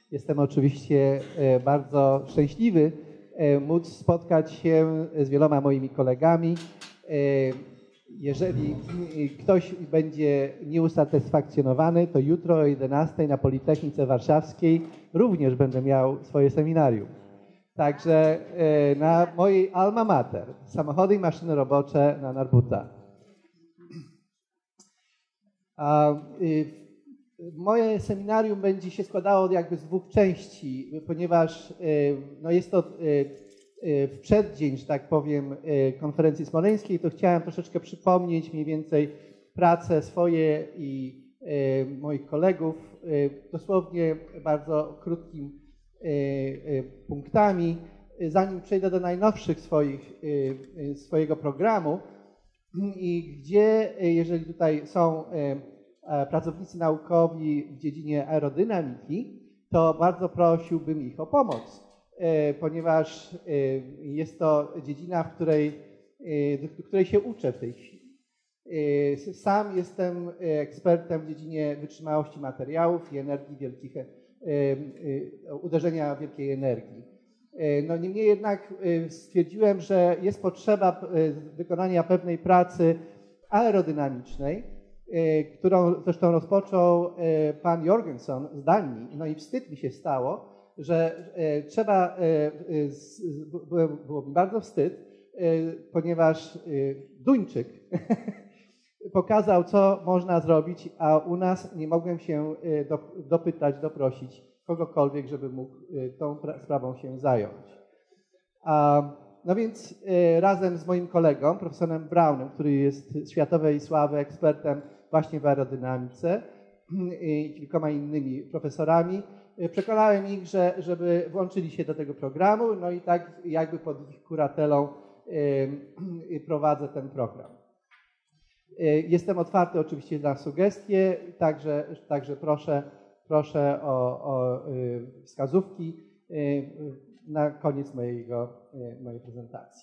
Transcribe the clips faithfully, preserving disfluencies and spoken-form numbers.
Jestem oczywiście bardzo szczęśliwy móc spotkać się z wieloma moimi kolegami. Jeżeli ktoś będzie nieusatysfakcjonowany, to jutro o jedenastej na Politechnice Warszawskiej również będę miał swoje seminarium. Także na mojej alma mater, samochody i maszyny robocze na Narbuta. A moje seminarium będzie się składało jakby z dwóch części, ponieważ no jest to w przeddzień, że tak powiem, konferencji smoleńskiej, to chciałem troszeczkę przypomnieć mniej więcej pracę swoje i moich kolegów dosłownie bardzo krótkim punktami, zanim przejdę do najnowszych swoich, swojego programu i gdzie, jeżeli tutaj są pracownicy naukowi w dziedzinie aerodynamiki, to bardzo prosiłbym ich o pomoc, ponieważ jest to dziedzina, w której, w której się uczę w tej chwili. Sam jestem ekspertem w dziedzinie wytrzymałości materiałów i energii wielkich, uderzenia wielkiej energii. No niemniej jednak stwierdziłem, że jest potrzeba wykonania pewnej pracy aerodynamicznej, którą zresztą rozpoczął pan Jorgenson z Danii. No i wstyd mi się stało, że trzeba, było mi bardzo wstyd, ponieważ Duńczyk pokazał, co można zrobić, a u nas nie mogłem się dopytać, doprosić kogokolwiek, żeby mógł tą sprawą się zająć. No więc razem z moim kolegą, profesorem Brownem, który jest światowej sławy ekspertem właśnie w aerodynamice i kilkoma innymi profesorami, przekonałem ich, że, żeby włączyli się do tego programu, no i tak jakby pod ich kuratelą prowadzę ten program. Jestem otwarty oczywiście na sugestie, także, także proszę, proszę o, o wskazówki na koniec mojego, mojej prezentacji.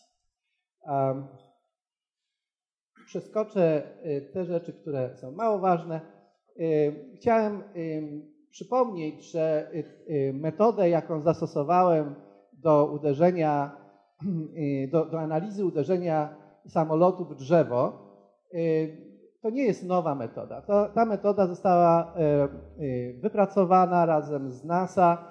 Przeskoczę te rzeczy, które są mało ważne. Chciałem przypomnieć, że metodę, jaką zastosowałem do uderzenia, do, do analizy uderzenia samolotu w drzewo, to nie jest nowa metoda. To, ta metoda została wypracowana razem z NASA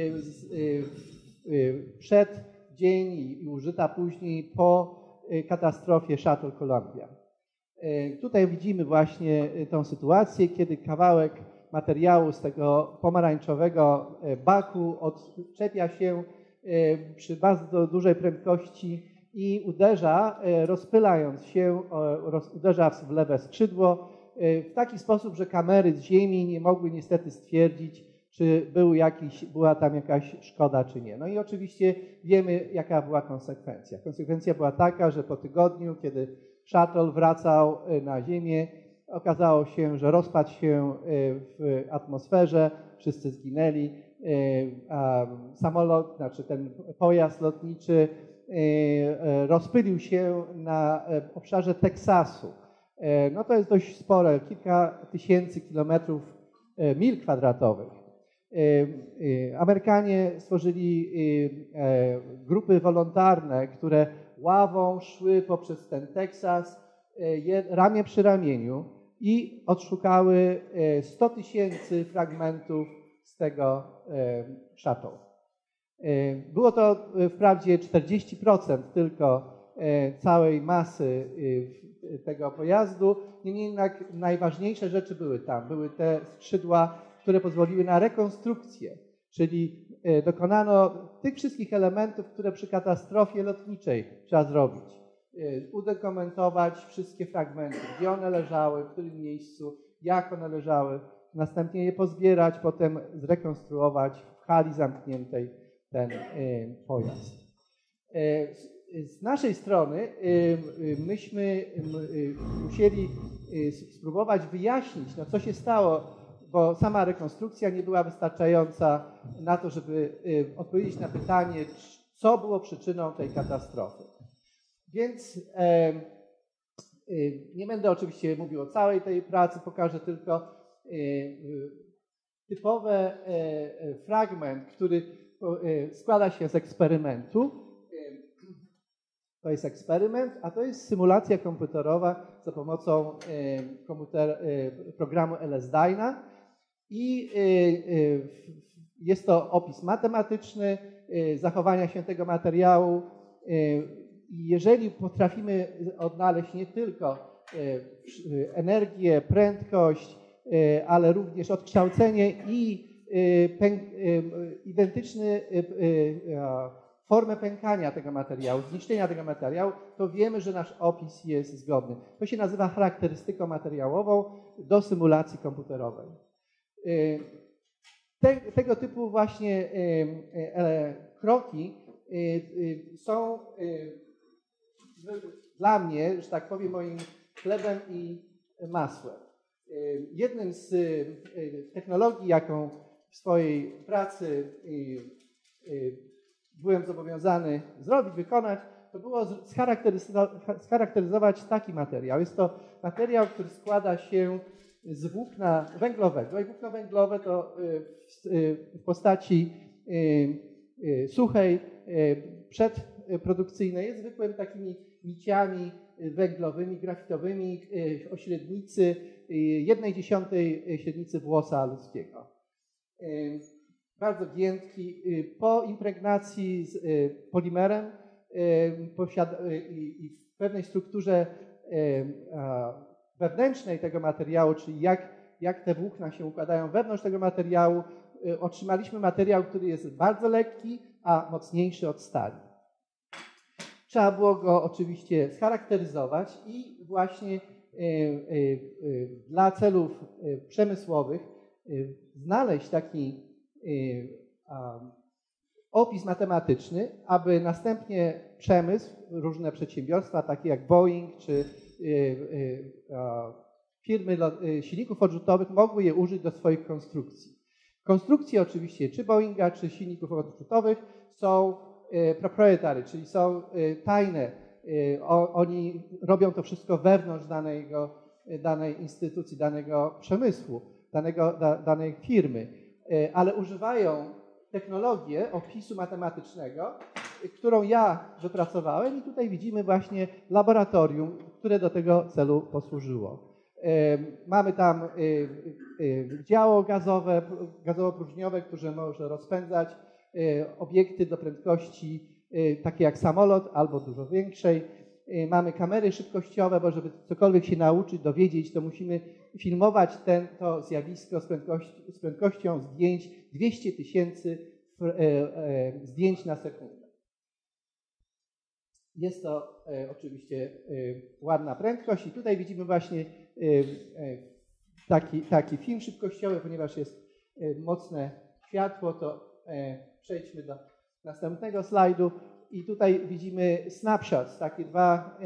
przed dzień i użyta później po katastrofie Shuttle Columbia. Tutaj widzimy właśnie tą sytuację, kiedy kawałek materiału z tego pomarańczowego baku odczepia się przy bardzo dużej prędkości i uderza, rozpylając się, uderza w lewe skrzydło w taki sposób, że kamery z ziemi nie mogły niestety stwierdzić, czy był jakiś, była tam jakaś szkoda, czy nie. No i oczywiście wiemy, jaka była konsekwencja. Konsekwencja była taka, że po tygodniu, kiedy shuttle wracał na Ziemię, okazało się, że rozpadł się w atmosferze, wszyscy zginęli, a samolot, znaczy ten pojazd lotniczy rozpylił się na obszarze Teksasu. No to jest dość spore, kilka tysięcy kilometrów, mil kwadratowych. Amerykanie stworzyli grupy wolontarne, które ławą szły poprzez ten Teksas ramię przy ramieniu i odszukały sto tysięcy fragmentów z tego shuttle. Było to wprawdzie czterdzieści procent tylko całej masy tego pojazdu, niemniej jednak najważniejsze rzeczy były tam. Były te skrzydła, które pozwoliły na rekonstrukcję, czyli dokonano tych wszystkich elementów, które przy katastrofie lotniczej trzeba zrobić. Udokumentować wszystkie fragmenty, gdzie one leżały, w którym miejscu, jak one leżały, następnie je pozbierać, potem zrekonstruować w hali zamkniętej ten pojazd. Z naszej strony myśmy musieli spróbować wyjaśnić, no co się stało, bo sama rekonstrukcja nie była wystarczająca na to, żeby odpowiedzieć na pytanie, co było przyczyną tej katastrofy. Więc nie będę oczywiście mówił o całej tej pracy, pokażę tylko typowy fragment, który składa się z eksperymentu. To jest eksperyment, a to jest symulacja komputerowa za pomocą komputer, programu L S Dyna i jest to opis matematyczny zachowania się tego materiału. Jeżeli potrafimy odnaleźć nie tylko energię, prędkość, ale również odkształcenie i identyczny formę pękania tego materiału, zniszczenia tego materiału, to wiemy, że nasz opis jest zgodny. To się nazywa charakterystyką materiałową do symulacji komputerowej. Te, tego typu właśnie kroki są dla mnie, że tak powiem, moim chlebem i masłem. Jednym z technologii, jaką w swojej pracy byłem zobowiązany zrobić, wykonać, to było scharakteryzować taki materiał. Jest to materiał, który składa się z włókna węglowego i włókno węglowe to w postaci suchej, przedprodukcyjnej jest zwykłym takimi niciami węglowymi, grafitowymi o średnicy jednej dziesiątej średnicy włosa ludzkiego. Bardzo giętki. Po impregnacji z polimerem i w pewnej strukturze wewnętrznej tego materiału, czyli jak, jak te włókna się układają wewnątrz tego materiału, otrzymaliśmy materiał, który jest bardzo lekki, a mocniejszy od stali. Trzeba było go oczywiście scharakteryzować i właśnie dla celów przemysłowych znaleźć taki opis matematyczny, aby następnie przemysł, różne przedsiębiorstwa, takie jak Boeing czy firmy silników odrzutowych, mogły je użyć do swoich konstrukcji. Konstrukcje oczywiście czy Boeinga, czy silników odrzutowych są proprietary, czyli są tajne. Oni robią to wszystko wewnątrz danego, danej instytucji, danego przemysłu, danego, da, danej firmy, ale używają technologię opisu matematycznego, którą ja wypracowałem i tutaj widzimy właśnie laboratorium, które do tego celu posłużyło. Mamy tam działo gazowe, gazowo-próżniowe, które może rozpędzać obiekty do prędkości takie jak samolot albo dużo większej. Mamy kamery szybkościowe, bo żeby cokolwiek się nauczyć, dowiedzieć, to musimy filmować ten, to zjawisko z, prędkości, z prędkością zdjęć dwieście tysięcy zdjęć na sekundę. Jest to oczywiście ładna prędkość i tutaj widzimy właśnie taki, taki film szybkościowy, ponieważ jest mocne światło, to przejdźmy do następnego slajdu. I tutaj widzimy snapshots, takie dwa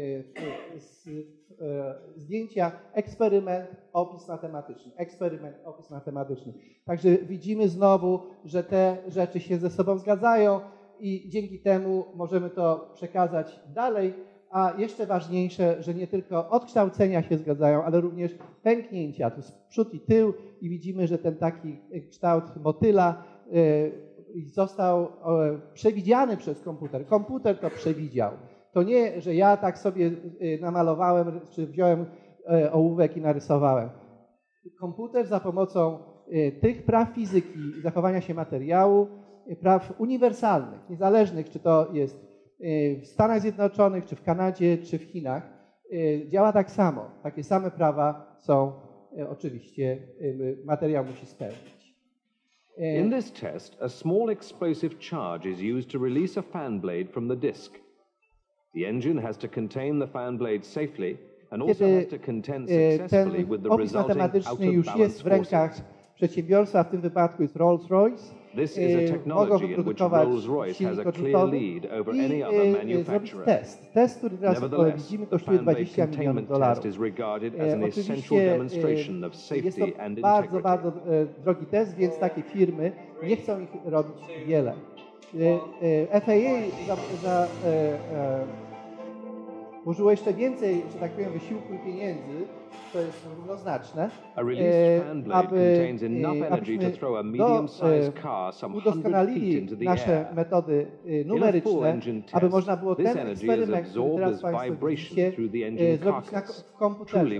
zdjęcia, eksperyment, opis matematyczny, eksperyment, opis matematyczny. Także widzimy znowu, że te rzeczy się ze sobą zgadzają i dzięki temu możemy to przekazać dalej, a jeszcze ważniejsze, że nie tylko odkształcenia się zgadzają, ale również pęknięcia, tu jest przód i tył i widzimy, że ten taki kształt motyla został przewidziany przez komputer. Komputer to przewidział. To nie, że ja tak sobie namalowałem, czy wziąłem ołówek i narysowałem. Komputer za pomocą tych praw fizyki, zachowania się materiału, praw uniwersalnych, niezależnych, czy to jest w Stanach Zjednoczonych, czy w Kanadzie, czy w Chinach, działa tak samo. Takie same prawa są oczywiście, materiał musi spełnić. In this test, a small explosive charge is used to release a fan blade from the disk. The engine has to contain the fan blade safely and also has to contend successfully with the resulting out-of-balance forces. Przedsiębiorstwa, w tym wypadku jest Rolls-Royce, This is a technology in which Rolls-Royce has a clear lead over any other manufacturer. Test. Test, który teraz widzimy, kosztuje dwadzieścia milionów dolarów. Oczywiście jest to bardzo, bardzo drogi test, więc takie firmy nie chcą ich robić wiele. F A A za, za, użyło jeszcze więcej, że tak powiem, wysiłku i pieniędzy, to jest równoznaczne, A released fan blade aby, contains enough energy to throw a medium-sized car some hundred feet udoskonalili into the nasze air. metody numeryczne, aby można było ten eksperyment, który teraz Państwo widzicie, zrobić na, w komputerze.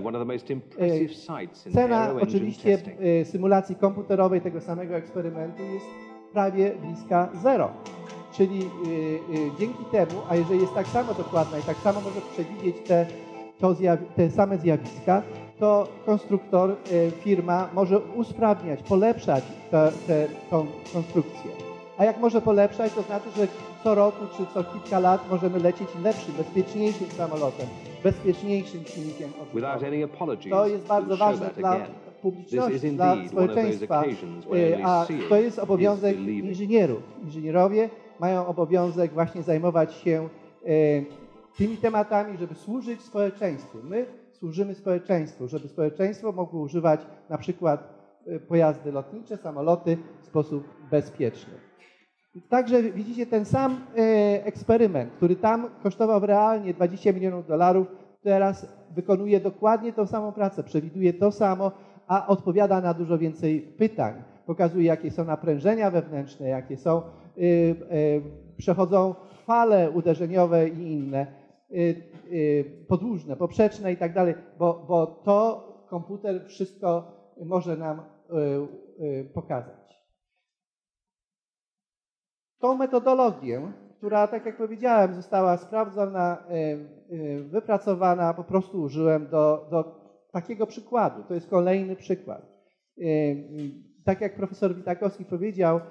Cena oczywiście symulacji komputerowej tego samego eksperymentu jest prawie bliska zero. Czyli y, y, dzięki temu, a jeżeli jest tak samo dokładna i tak samo może przewidzieć te, to zjaw te same zjawiska, to konstruktor, y, firma może usprawniać, polepszać te, te, tą konstrukcję. A jak może polepszać, to znaczy, że co roku czy co kilka lat możemy lecieć lepszym, bezpieczniejszym samolotem, bezpieczniejszym silnikiem odrzutowym. To jest bardzo ważne dla publiczności, dla społeczeństwa, a to jest obowiązek inżynierów. Inżynierowie mają obowiązek właśnie zajmować się tymi tematami, żeby służyć społeczeństwu. My służymy społeczeństwu, żeby społeczeństwo mogło używać na przykład pojazdy lotnicze, samoloty w sposób bezpieczny. Także widzicie ten sam eksperyment, który tam kosztował realnie dwadzieścia milionów dolarów, teraz wykonuje dokładnie tą samą pracę, przewiduje to samo, a odpowiada na dużo więcej pytań. Pokazuje, jakie są naprężenia wewnętrzne, jakie są, y, y, przechodzą fale uderzeniowe i inne, y, y, podłużne, poprzeczne i tak dalej, bo, bo to komputer wszystko może nam y, y, pokazać. Tą metodologię, która, tak jak powiedziałem, została sprawdzona, y, y, wypracowana, po prostu użyłem do, do takiego przykładu. To jest kolejny przykład. Tak jak profesor Witakowski powiedział,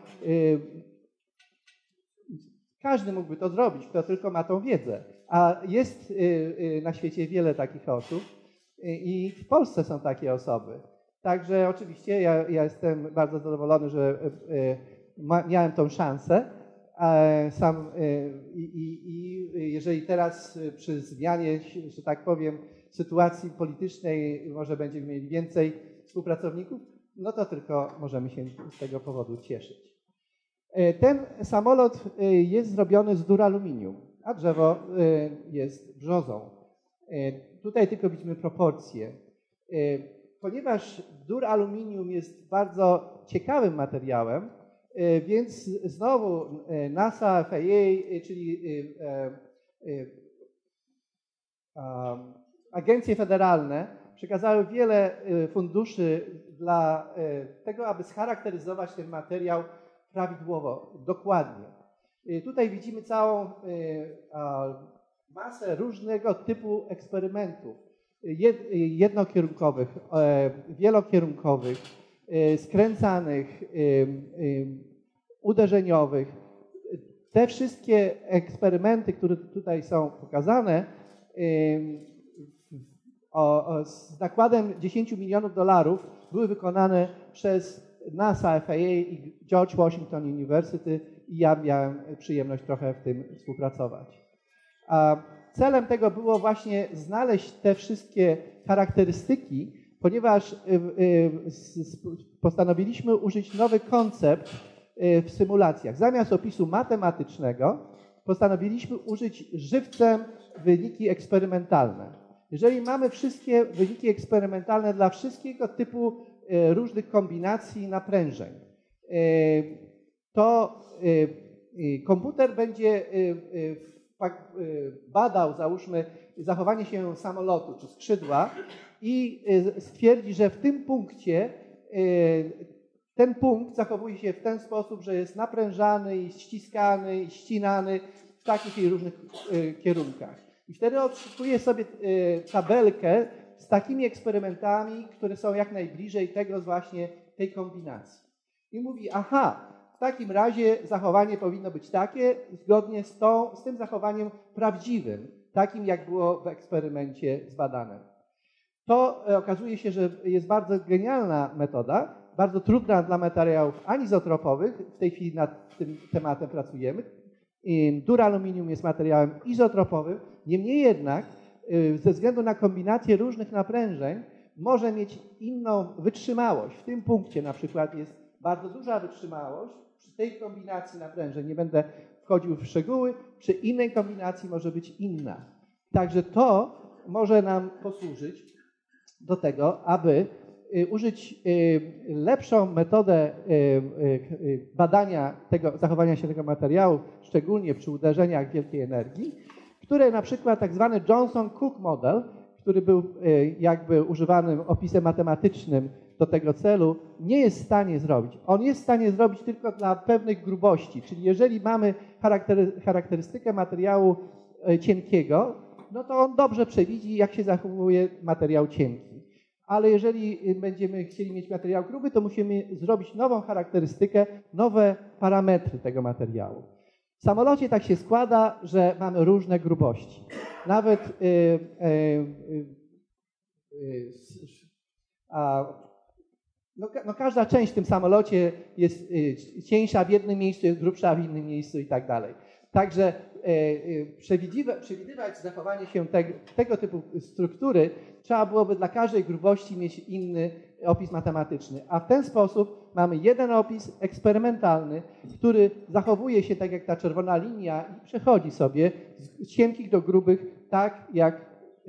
każdy mógłby to zrobić, kto tylko ma tą wiedzę. A jest na świecie wiele takich osób i w Polsce są takie osoby. Także oczywiście ja, ja jestem bardzo zadowolony, że miałem tą szansę. Sam i, i, i jeżeli teraz przy zmianie, że tak powiem, sytuacji politycznej może będziemy mieli więcej współpracowników, no to tylko możemy się z tego powodu cieszyć. Ten samolot jest zrobiony z duraluminium, a drzewo jest brzozą. Tutaj tylko widzimy proporcje. Ponieważ duraluminium jest bardzo ciekawym materiałem, więc znowu NASA, F A A, czyli agencje federalne przekazały wiele funduszy dla tego, aby scharakteryzować ten materiał prawidłowo, dokładnie. Tutaj widzimy całą masę różnego typu eksperymentów, jednokierunkowych, wielokierunkowych, skręcanych, uderzeniowych. Te wszystkie eksperymenty, które tutaj są pokazane, o, o, z nakładem dziesięciu milionów dolarów były wykonane przez NASA, F A A i George Washington University i ja miałem przyjemność trochę w tym współpracować. A celem tego było właśnie znaleźć te wszystkie charakterystyki, ponieważ postanowiliśmy użyć nowy koncept w symulacjach. Zamiast opisu matematycznego postanowiliśmy użyć żywcem wyniki eksperymentalne. Jeżeli mamy wszystkie wyniki eksperymentalne dla wszystkiego typu różnych kombinacji naprężeń, to komputer będzie badał, załóżmy, zachowanie się samolotu czy skrzydła i stwierdzi, że w tym punkcie ten punkt zachowuje się w ten sposób, że jest naprężany i ściskany i ścinany w takich i różnych kierunkach. I wtedy odszukuje sobie tabelkę z takimi eksperymentami, które są jak najbliżej tego właśnie tej kombinacji. I mówi, aha, w takim razie zachowanie powinno być takie, zgodnie z, tą, z tym zachowaniem prawdziwym, takim jak było w eksperymencie zbadane. To okazuje się, że jest bardzo genialna metoda, bardzo trudna dla materiałów anizotropowych. W tej chwili nad tym tematem pracujemy. Duraluminium jest materiałem izotropowym, niemniej jednak ze względu na kombinację różnych naprężeń może mieć inną wytrzymałość. W tym punkcie na przykład jest bardzo duża wytrzymałość przy tej kombinacji naprężeń. Nie będę wchodził w szczegóły, przy innej kombinacji może być inna. Także to może nam posłużyć do tego, aby użyć lepszą metodę badania tego, zachowania się tego materiału, szczególnie przy uderzeniach wielkiej energii, które na przykład tak zwany Johnson-Cook model, który był jakby używanym opisem matematycznym do tego celu, nie jest w stanie zrobić. On jest w stanie zrobić tylko dla pewnych grubości, czyli jeżeli mamy charakterystykę materiału cienkiego, no to on dobrze przewidzi, jak się zachowuje materiał cienki. Ale jeżeli będziemy chcieli mieć materiał gruby, to musimy zrobić nową charakterystykę, nowe parametry tego materiału. W samolocie tak się składa, że mamy różne grubości. Nawet yy, yy, yy, a, no, no każda część w tym samolocie jest yy, cieńsza w jednym miejscu, jest grubsza w innym miejscu i tak dalej. Także przewidywać, przewidywać zachowanie się tego, tego typu struktury trzeba byłoby dla każdej grubości mieć inny opis matematyczny. A w ten sposób mamy jeden opis eksperymentalny, który zachowuje się tak jak ta czerwona linia i przechodzi sobie z cienkich do grubych tak jak,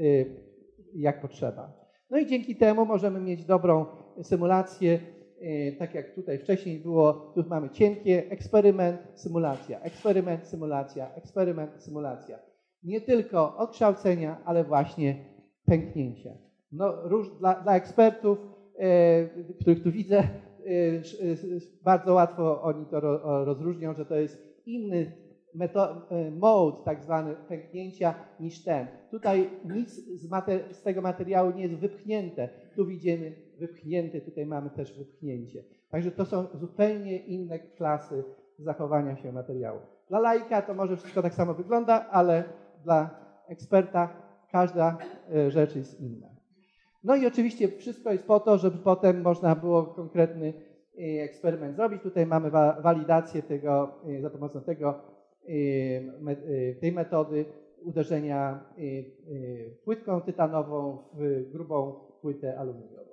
jak potrzeba. No i dzięki temu możemy mieć dobrą symulację. Tak jak tutaj wcześniej było, tu mamy cienkie, eksperyment, symulacja, eksperyment, symulacja, eksperyment, symulacja. Nie tylko odkształcenia, ale właśnie pęknięcia. No, róż, dla, dla ekspertów, e, których tu widzę, e, e, bardzo łatwo oni to ro, rozróżnią, że to jest inny meto, e, mode tak zwany pęknięcia niż ten. Tutaj nic z, mater, z tego materiału nie jest wypchnięte. Tu widzimy wypchnięte, tutaj mamy też wypchnięcie. Także to są zupełnie inne klasy zachowania się materiału. Dla laika to może wszystko tak samo wygląda, ale dla eksperta każda rzecz jest inna. No i oczywiście wszystko jest po to, żeby potem można było konkretny eksperyment zrobić. Tutaj mamy walidację tego, za pomocą tego, tej metody uderzenia płytką tytanową w grubą płytę aluminiową.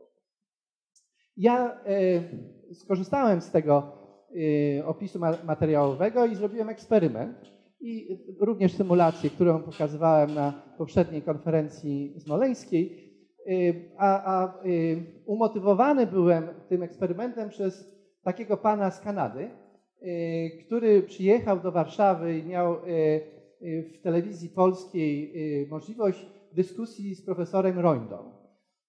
Ja y, skorzystałem z tego y, opisu ma materiałowego i zrobiłem eksperyment i również symulację, którą pokazywałem na poprzedniej konferencji smoleńskiej, y, a, a y, umotywowany byłem tym eksperymentem przez takiego pana z Kanady, y, który przyjechał do Warszawy i miał y, y, w telewizji polskiej y, możliwość dyskusji z profesorem Royndą.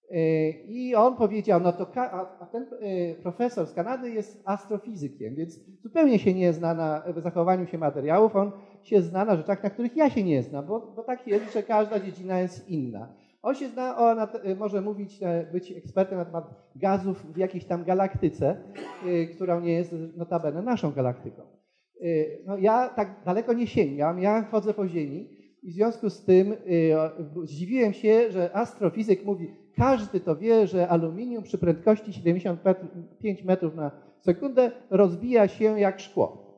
I on powiedział, no to a ten profesor z Kanady jest astrofizykiem, więc zupełnie się nie zna na zachowaniu się materiałów, on się zna na rzeczach, na których ja się nie znam, bo, bo tak jest, że każda dziedzina jest inna. On się zna, on może mówić, być ekspertem na temat gazów w jakiejś tam galaktyce, która nie jest notabene naszą galaktyką. No ja tak daleko nie sięgam, ja chodzę po Ziemi i w związku z tym zdziwiłem się, że astrofizyk mówi, każdy to wie, że aluminium przy prędkości siedemdziesiąt pięć metrów na sekundę rozbija się jak szkło.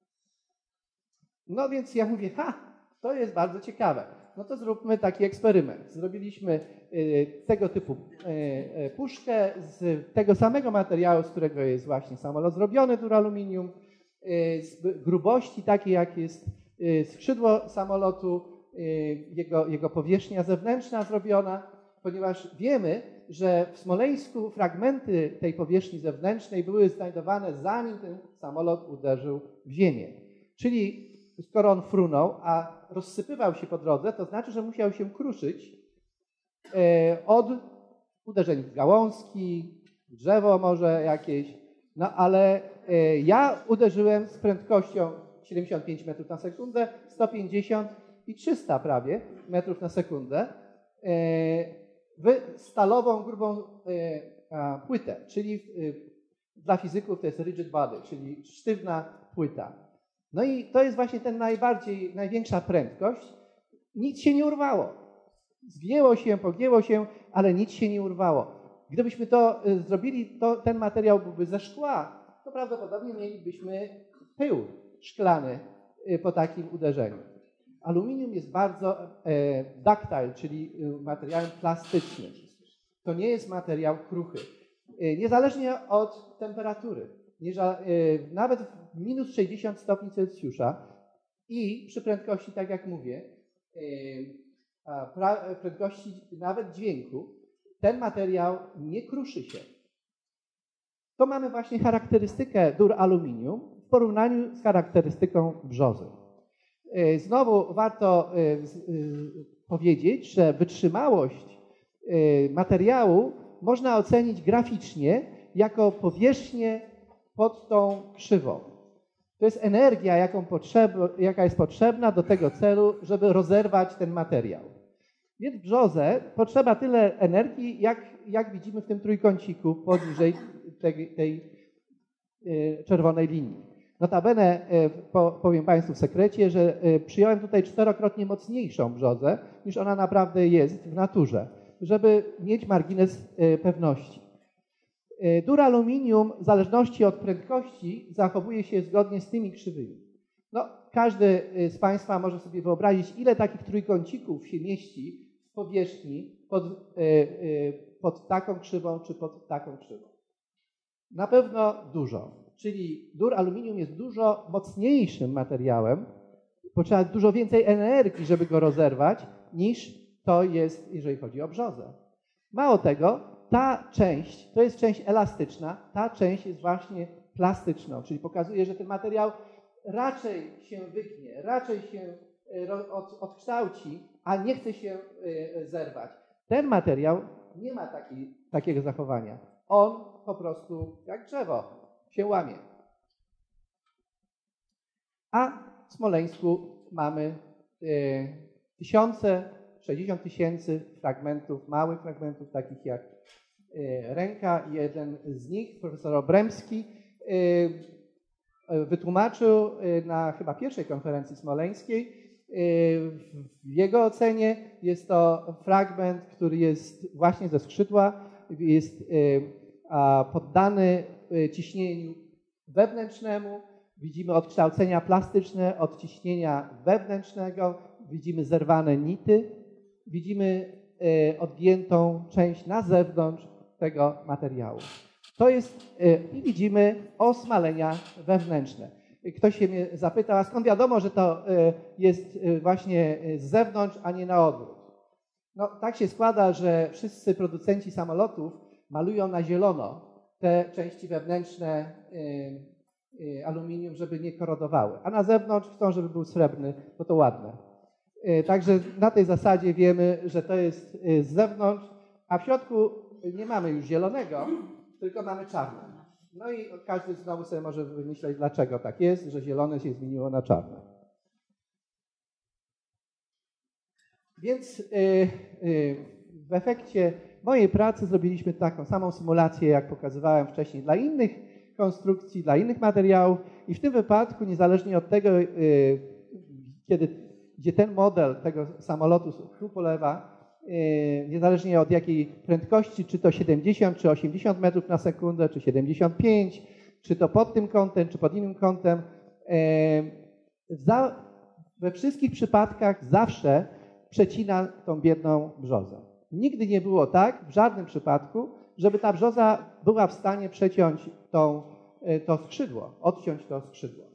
No więc ja mówię, ha, to jest bardzo ciekawe. No to zróbmy taki eksperyment. Zrobiliśmy tego typu puszkę z tego samego materiału, z którego jest właśnie samolot zrobiony, duraluminium, z grubości takiej, jak jest skrzydło samolotu, jego, jego powierzchnia zewnętrzna zrobiona, ponieważ wiemy, że w Smoleńsku fragmenty tej powierzchni zewnętrznej były znajdowane zanim ten samolot uderzył w ziemię. Czyli skoro on frunął, a rozsypywał się po drodze, to znaczy, że musiał się kruszyć od uderzeń w gałązki, w drzewo może jakieś. No ale ja uderzyłem z prędkością siedemdziesiąt pięć metrów na sekundę, sto pięćdziesiąt i trzysta prawie metrów na sekundę w stalową, grubą płytę, czyli dla fizyków to jest rigid body, czyli sztywna płyta. No i to jest właśnie ten najbardziej, największa prędkość. Nic się nie urwało. Zgięło się, pogięło się, ale nic się nie urwało. Gdybyśmy to zrobili, to ten materiał byłby ze szkła, to prawdopodobnie mielibyśmy pył szklany po takim uderzeniu. Aluminium jest bardzo e, ductile, czyli materiałem plastycznym. To nie jest materiał kruchy. E, niezależnie od temperatury. Nie, e, nawet w minus sześćdziesiąt stopni Celsjusza i przy prędkości, tak jak mówię, e, prędkości nawet dźwięku, ten materiał nie kruszy się. To mamy właśnie charakterystykę duraluminium w porównaniu z charakterystyką brzozy. Znowu warto powiedzieć, że wytrzymałość materiału można ocenić graficznie jako powierzchnię pod tą krzywą. To jest energia, jaką potrzeb, jaka jest potrzebna do tego celu, żeby rozerwać ten materiał. Więc w brzozę potrzeba tyle energii, jak, jak widzimy w tym trójkąciku poniżej tej, tej czerwonej linii. Notabene powiem Państwu w sekrecie, że przyjąłem tutaj czterokrotnie mocniejszą brzozę, niż ona naprawdę jest w naturze, żeby mieć margines pewności. Duraluminium w zależności od prędkości zachowuje się zgodnie z tymi krzywymi. No, każdy z Państwa może sobie wyobrazić, ile takich trójkącików się mieści w powierzchni pod, pod taką krzywą czy pod taką krzywą. Na pewno dużo. Czyli duraluminium jest dużo mocniejszym materiałem, potrzeba dużo więcej energii, żeby go rozerwać, niż to jest, jeżeli chodzi o brzozę. Mało tego, ta część, to jest część elastyczna, ta część jest właśnie plastyczną, czyli pokazuje, że ten materiał raczej się wygnie, raczej się odkształci, a nie chce się zerwać. Ten materiał nie ma taki, takiego zachowania. On po prostu, jak drzewo, się łamie. A w Smoleńsku mamy tysiące, sześćdziesiąt tysięcy fragmentów, małych fragmentów, takich jak ręka. Jeden z nich, profesor Obremski, wytłumaczył na chyba pierwszej konferencji smoleńskiej. W jego ocenie jest to fragment, który jest właśnie ze skrzydła, jest poddany ciśnieniu wewnętrznemu. Widzimy odkształcenia plastyczne od ciśnienia wewnętrznego, widzimy zerwane nity, widzimy odgiętą część na zewnątrz tego materiału. To jest, i widzimy osmalenia wewnętrzne. Ktoś się mnie zapytał, a skąd wiadomo, że to jest właśnie z zewnątrz, a nie na odwrót? No, tak się składa, że wszyscy producenci samolotów malują na zielono te części wewnętrzne aluminium, żeby nie korodowały, a na zewnątrz chcą, żeby był srebrny, bo to ładne. Także na tej zasadzie wiemy, że to jest z zewnątrz, a w środku nie mamy już zielonego, tylko mamy czarne. No i każdy znowu sobie może wymyśleć, dlaczego tak jest, że zielone się zmieniło na czarne. Więc w efekcie mojej pracy zrobiliśmy taką samą symulację, jak pokazywałem wcześniej, dla innych konstrukcji, dla innych materiałów i w tym wypadku, niezależnie od tego, kiedy, gdzie ten model tego samolotu tu po lewa, niezależnie od jakiej prędkości, czy to siedemdziesiąt, czy osiemdziesiąt metrów na sekundę, czy siedemdziesiąt pięć, czy to pod tym kątem, czy pod innym kątem, we wszystkich przypadkach zawsze przecina tą biedną brzozę. Nigdy nie było tak, w żadnym przypadku, żeby ta brzoza była w stanie przeciąć tą, to skrzydło, odciąć to skrzydło.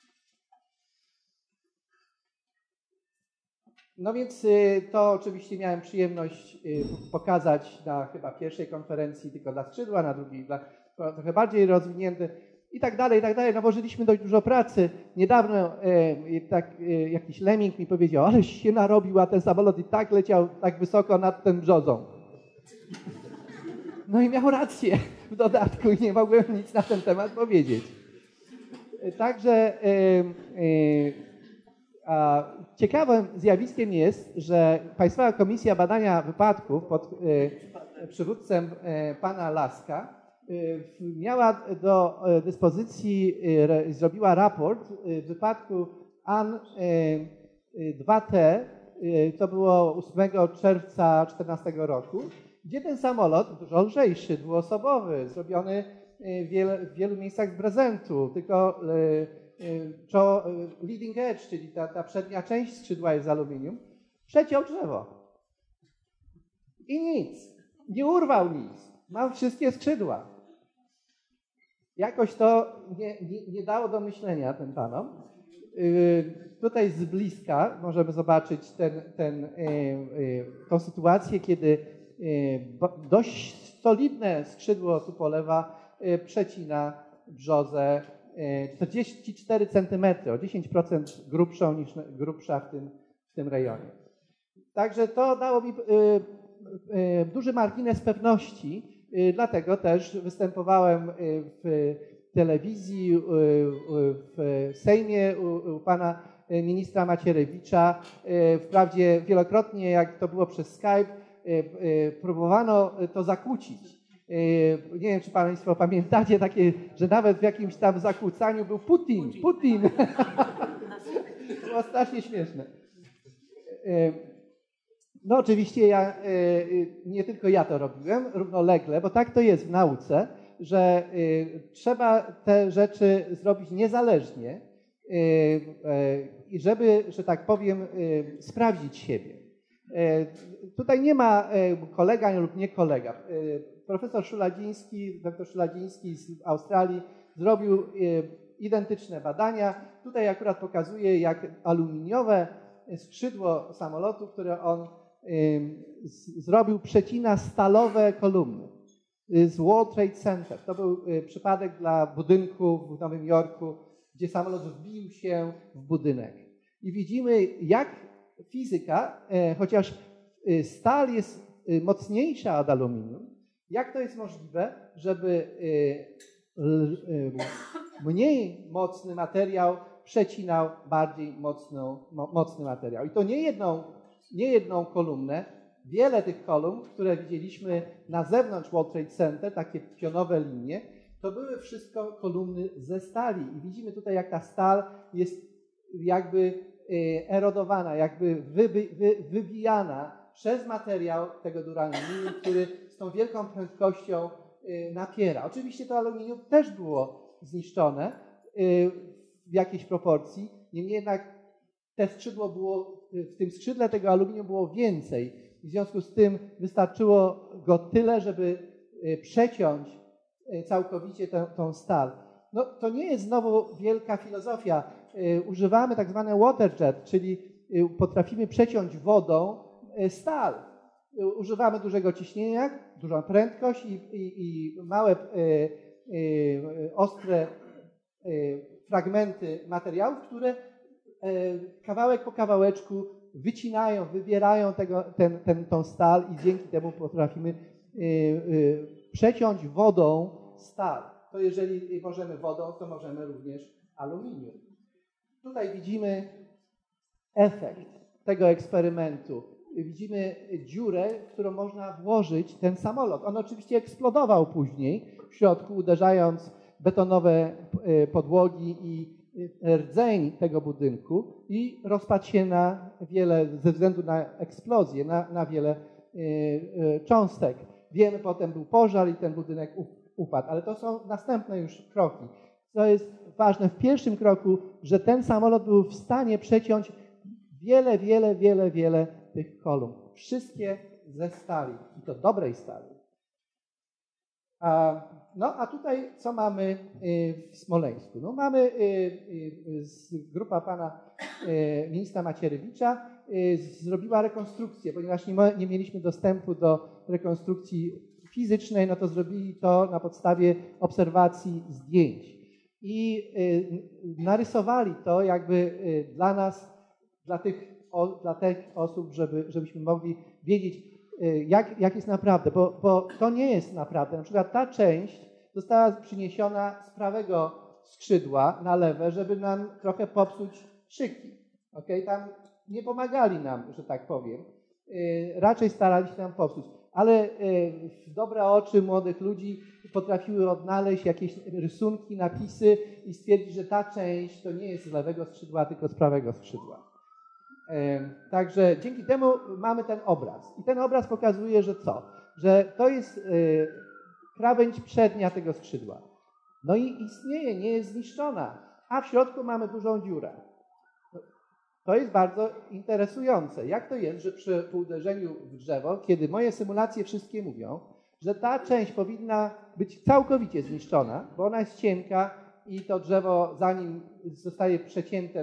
No więc to oczywiście miałem przyjemność pokazać na chyba pierwszej konferencji tylko dla skrzydła, na drugiej dla trochę bardziej rozwinięty i tak dalej, i tak dalej. No włożyliśmy dość dużo pracy. Niedawno e, tak, e, jakiś lemming mi powiedział, ale się narobił, a ten samolot i tak leciał tak wysoko nad tą brzozą. No i miał rację w dodatku i nie mogłem nic na ten temat powiedzieć. Także e, e, a ciekawym zjawiskiem jest, że Państwowa Komisja Badania Wypadków pod e, przywództwem e, pana Laska miała do dyspozycji, zrobiła raport w wypadku A N dwa T, to było ósmego czerwca czternastego roku, gdzie ten samolot, dużo lżejszy, dwuosobowy, zrobiony w wielu, w wielu miejscach z prezentu, tylko leading edge, czyli ta, ta przednia część skrzydła jest z aluminium, przeciął drzewo. I nic, nie urwał nic, mam wszystkie skrzydła. Jakoś to nie, nie, nie dało do myślenia tym panom. Tutaj z bliska możemy zobaczyć ten, ten, tą sytuację, kiedy dość solidne skrzydło tupolewa przecina brzozę czterdzieści cztery centymetry, o dziesięć procent grubszą niż grubsza w tym, w tym rejonie. Także to dało mi duży margines pewności, dlatego też występowałem w telewizji, w Sejmie u, u pana ministra Macierewicza. Wprawdzie wielokrotnie, jak to było przez Skype, próbowano to zakłócić. Nie wiem, czy państwo pamiętacie takie, że nawet w jakimś tam zakłócaniu był Putin, Putin. To było strasznie śmieszne. No oczywiście ja, nie tylko ja to robiłem, równolegle, bo tak to jest w nauce, że trzeba te rzeczy zrobić niezależnie i żeby, że tak powiem, sprawdzić siebie. Tutaj nie ma kolega lub nie kolega. Profesor Szuladziński, doktor Szuladziński z Australii zrobił identyczne badania. Tutaj akurat pokazuje, jak aluminiowe skrzydło samolotu, które on zrobił, przecina stalowe kolumny z World Trade Center. To był przypadek dla budynku w Nowym Jorku, gdzie samolot wbił się w budynek. I widzimy, jak fizyka, chociaż stal jest mocniejsza od aluminium, jak to jest możliwe, żeby mniej mocny materiał przecinał bardziej mocną, mocny materiał. I to nie jedną, nie jedną kolumnę, wiele tych kolumn, które widzieliśmy na zewnątrz World Trade Center, takie pionowe linie, to były wszystko kolumny ze stali. I widzimy tutaj, jak ta stal jest jakby erodowana, jakby wyby, wy, wybijana przez materiał tego duraluminium, który z tą wielką prędkością napiera. Oczywiście to aluminium też było zniszczone w jakiejś proporcji, niemniej jednak te skrzydło było, w tym skrzydle tego aluminium było więcej. W związku z tym wystarczyło go tyle, żeby przeciąć całkowicie tę, tą stal. No, to nie jest znowu wielka filozofia. Używamy tak zwane waterjet, czyli potrafimy przeciąć wodą stal. Używamy dużego ciśnienia, dużą prędkość i, i, i małe, e, e, ostre e, fragmenty materiałów, które e, kawałek po kawałeczku wycinają, wybierają tego, ten, ten, tą stal i dzięki temu potrafimy e, e, przeciąć wodą stal. To jeżeli możemy wodą, to możemy również aluminium. Tutaj widzimy efekt tego eksperymentu. Widzimy dziurę, w którą można włożyć ten samolot. On oczywiście eksplodował później w środku, uderzając betonowe podłogi i rdzeń tego budynku i rozpadł się na wiele, ze względu na eksplozję, na, na wiele cząstek. Wiemy, potem był pożar i ten budynek upadł, ale to są następne już kroki. Co jest ważne w pierwszym kroku, że ten samolot był w stanie przeciąć wiele, wiele, wiele, wiele tych kolumn. Wszystkie ze stali i to dobrej stali. A, no a tutaj co mamy w Smoleńsku? No mamy grupa pana ministra Macierewicza zrobiła rekonstrukcję, ponieważ nie, nie mieliśmy dostępu do rekonstrukcji fizycznej, no to zrobili to na podstawie obserwacji zdjęć. I narysowali to jakby dla nas, dla tych, dla tych osób, żeby, żebyśmy mogli wiedzieć, jak, jak jest naprawdę, bo, bo to nie jest naprawdę. Na przykład ta część została przyniesiona z prawego skrzydła na lewe, żeby nam trochę popsuć szyki. Okay? Tam nie pomagali nam, że tak powiem. Raczej starali się nam popsuć. Ale dobre oczy młodych ludzi potrafiły odnaleźć jakieś rysunki, napisy i stwierdzić, że ta część to nie jest z lewego skrzydła, tylko z prawego skrzydła. Także dzięki temu mamy ten obraz. I ten obraz pokazuje, że co? Że to jest krawędź przednia tego skrzydła. No i istnieje, nie jest zniszczona, a w środku mamy dużą dziurę. To jest bardzo interesujące. Jak to jest, że przy uderzeniu w drzewo, kiedy moje symulacje wszystkie mówią, że ta część powinna być całkowicie zniszczona, bo ona jest cienka i to drzewo, zanim zostaje przecięte,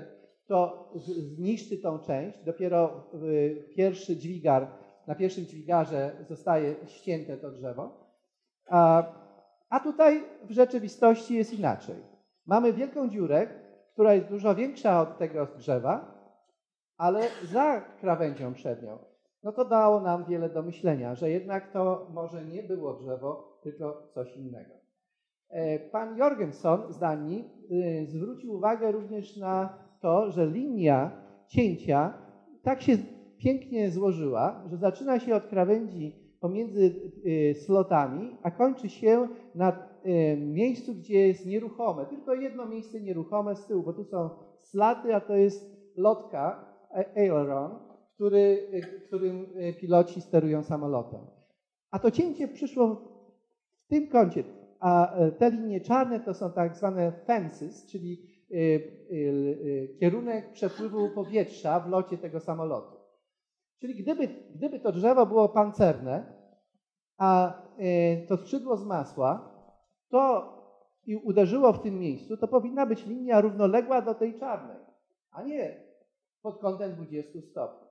to zniszczy tą część. Dopiero pierwszy dźwigar, na pierwszym dźwigarze zostaje ścięte to drzewo. A, a tutaj w rzeczywistości jest inaczej. Mamy wielką dziurę, która jest dużo większa od tego drzewa, ale za krawędzią przednią. No to dało nam wiele do myślenia, że jednak to może nie było drzewo, tylko coś innego. Pan Jorgenson z Danii zwrócił uwagę również na to, że linia cięcia tak się pięknie złożyła, że zaczyna się od krawędzi pomiędzy slotami, a kończy się na miejscu, gdzie jest nieruchome. Tylko jedno miejsce nieruchome z tyłu, bo tu są slaty, a to jest lotka, aileron, który, którym piloci sterują samolotem. A to cięcie przyszło w tym kącie, a te linie czarne to są tak zwane fences, czyli kierunek przepływu powietrza w locie tego samolotu. Czyli gdyby, gdyby to drzewo było pancerne, a to skrzydło z masła, to i uderzyło w tym miejscu, to powinna być linia równoległa do tej czarnej, a nie pod kątem dwudziestu stopni.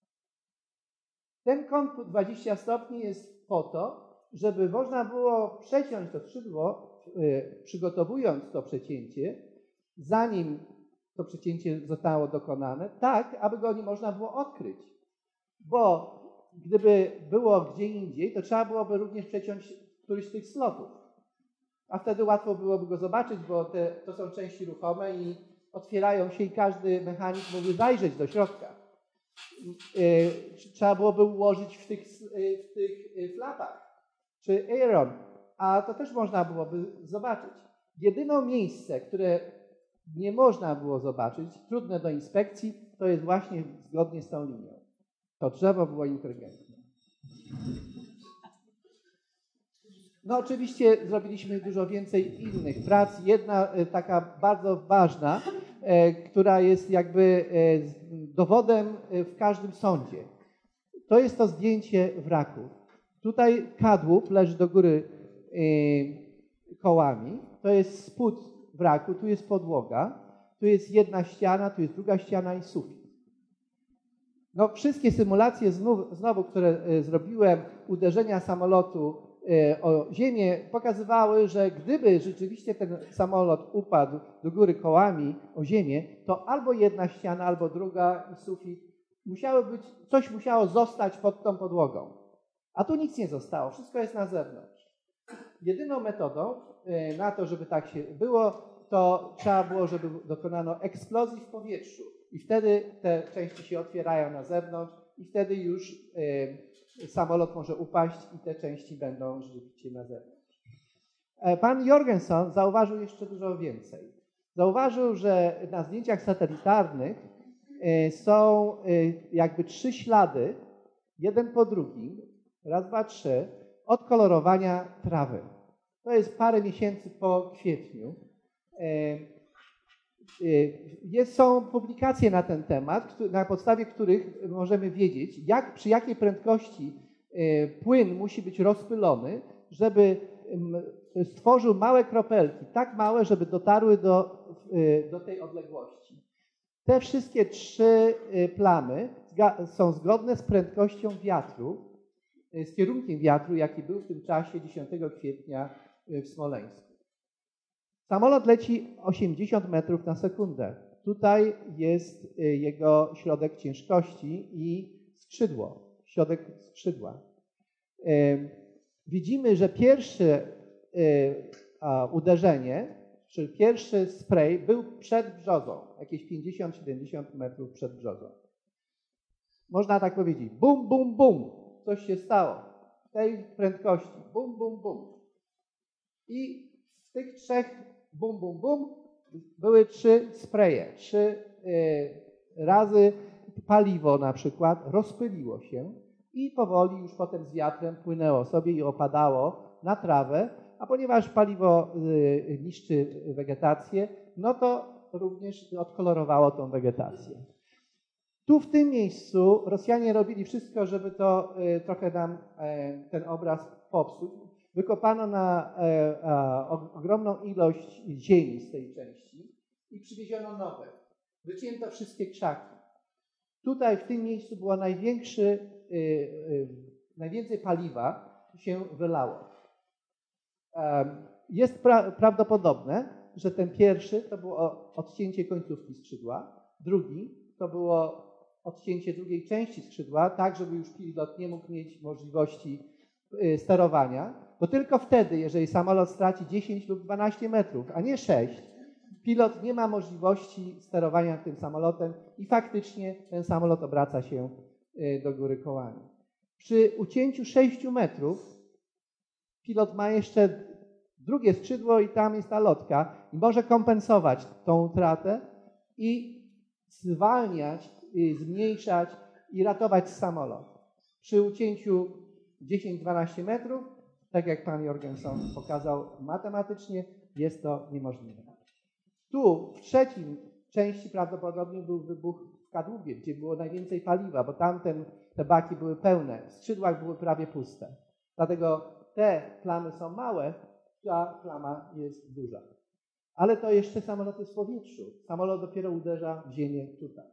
Ten kąt dwadzieścia stopni jest po to, żeby można było przeciąć to skrzydło, przygotowując to przecięcie, zanim to przecięcie zostało dokonane, tak, aby go nie można było odkryć. Bo gdyby było gdzie indziej, to trzeba byłoby również przeciąć któryś z tych slotów. A wtedy łatwo byłoby go zobaczyć, bo te, to są części ruchome i otwierają się i każdy mechanik mógłby zajrzeć do środka. Trzeba byłoby ułożyć w tych, w tych flapach, czy aileron, a to też można byłoby zobaczyć. Jedyne miejsce, które nie można było zobaczyć, trudne do inspekcji, to jest właśnie zgodnie z tą linią. To drzewo było inteligentne. No oczywiście zrobiliśmy dużo więcej innych prac. Jedna taka bardzo ważna, która jest jakby dowodem w każdym sądzie. To jest to zdjęcie wraku. Tutaj kadłub leży do góry kołami. To jest spód wraku, tu jest podłoga, tu jest jedna ściana, tu jest druga ściana i sufit. No, wszystkie symulacje znów, znowu, które zrobiłem, uderzenia samolotu o ziemię, pokazywały, że gdyby rzeczywiście ten samolot upadł do góry kołami o ziemię, to albo jedna ściana, albo druga i sufit musiały być, coś musiało zostać pod tą podłogą. A tu nic nie zostało, wszystko jest na zewnątrz. Jedyną metodą na to, żeby tak się było, to trzeba było, żeby dokonano eksplozji w powietrzu. I wtedy te części się otwierają na zewnątrz i wtedy już y, samolot może upaść i te części będą rzeczywiście na zewnątrz. Pan Jorgenson zauważył jeszcze dużo więcej. Zauważył, że na zdjęciach satelitarnych y, są y, jakby trzy ślady, jeden po drugim, raz, dwa, trzy, odkolorowania trawy. To jest parę miesięcy po kwietniu. Jest, są publikacje na ten temat, na podstawie których możemy wiedzieć, jak, przy jakiej prędkości płyn musi być rozpylony, żeby stworzył małe kropelki, tak małe, żeby dotarły do, do tej odległości. Te wszystkie trzy plamy są zgodne z prędkością wiatru, z kierunkiem wiatru, jaki był w tym czasie dziesiątego kwietnia w Smoleńsku. Samolot leci osiemdziesiąt metrów na sekundę. Tutaj jest jego środek ciężkości i skrzydło, środek skrzydła. Widzimy, że pierwsze uderzenie, czy pierwszy spray był przed brzozą, jakieś pięćdziesiąt siedemdziesiąt metrów przed brzozą. Można tak powiedzieć, bum, bum, bum, coś się stało w tej prędkości, bum, bum, bum. I w tych trzech bum, bum, bum były trzy spreje, trzy y, razy paliwo na przykład rozpyliło się i powoli już potem z wiatrem płynęło sobie i opadało na trawę, a ponieważ paliwo y, niszczy wegetację, no to również odkolorowało tą wegetację. Tu w tym miejscu Rosjanie robili wszystko, żeby to y, trochę nam y, ten obraz popsuć. Wykopano na e, e, ogromną ilość ziemi z tej części i przywieziono nowe. Wycięto wszystkie krzaki. Tutaj w tym miejscu było największy, yy, yy, najwięcej paliwa się wylało. Yy, jest pra prawdopodobne, że ten pierwszy to było odcięcie końcówki skrzydła, drugi to było odcięcie drugiej części skrzydła, tak żeby już pilot nie mógł mieć możliwości yy, sterowania, bo tylko wtedy, jeżeli samolot straci dziesięć lub dwanaście metrów, a nie sześć, pilot nie ma możliwości sterowania tym samolotem i faktycznie ten samolot obraca się do góry kołami. Przy ucięciu sześciu metrów pilot ma jeszcze drugie skrzydło i tam jest ta lotka i może kompensować tą utratę i zwalniać, zmniejszać i ratować samolot. Przy ucięciu dziesięć dwanaście metrów, tak jak pan Jorgensen pokazał matematycznie, jest to niemożliwe. Tu w trzecim części prawdopodobnie był wybuch w kadłubie, gdzie było najwięcej paliwa, bo tamten, te baki były pełne, w skrzydłach były prawie puste. Dlatego te plamy są małe, ta plama jest duża. Ale to jeszcze samolot jest w powietrzu. Samolot dopiero uderza w ziemię tutaj.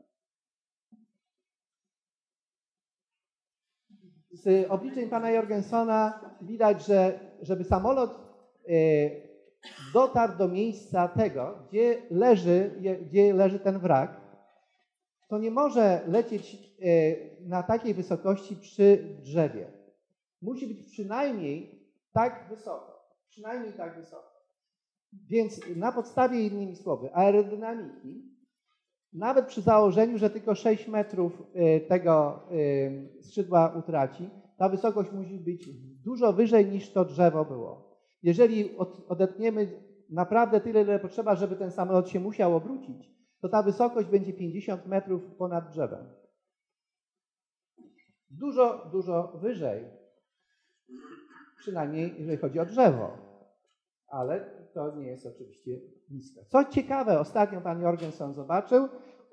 Z obliczeń pana Jorgensena widać, że żeby samolot yy, dotarł do miejsca tego, gdzie leży, gdzie leży ten wrak, to nie może lecieć na takiej wysokości przy drzewie. Musi być przynajmniej tak wysoko. Przynajmniej tak wysoko. Więc na podstawie, innymi słowy, aerodynamiki, nawet przy założeniu, że tylko sześć metrów tego skrzydła utraci, ta wysokość musi być dużo wyżej niż to drzewo było. Jeżeli odetniemy naprawdę tyle, ile potrzeba, żeby ten samolot się musiał obrócić, to ta wysokość będzie pięćdziesiąt metrów ponad drzewem. Dużo, dużo wyżej. Przynajmniej jeżeli chodzi o drzewo. Ale to nie jest oczywiście nisko. Co ciekawe, ostatnio pan Jorgensen zobaczył,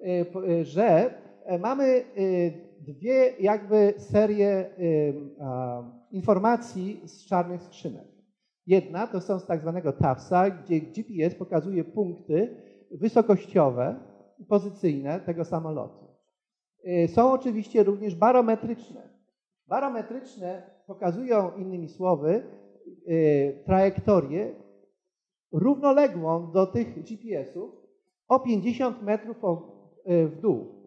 że mamy dwie jakby serie informacji z czarnych skrzynek. Jedna to są z tak zwanego TAFSA, gdzie G P S pokazuje punkty wysokościowe, pozycyjne tego samolotu. Są oczywiście również barometryczne. Barometryczne pokazują, innymi słowy, trajektorię równoległą do tych G P S-ów o pięćdziesiąt metrów w dół.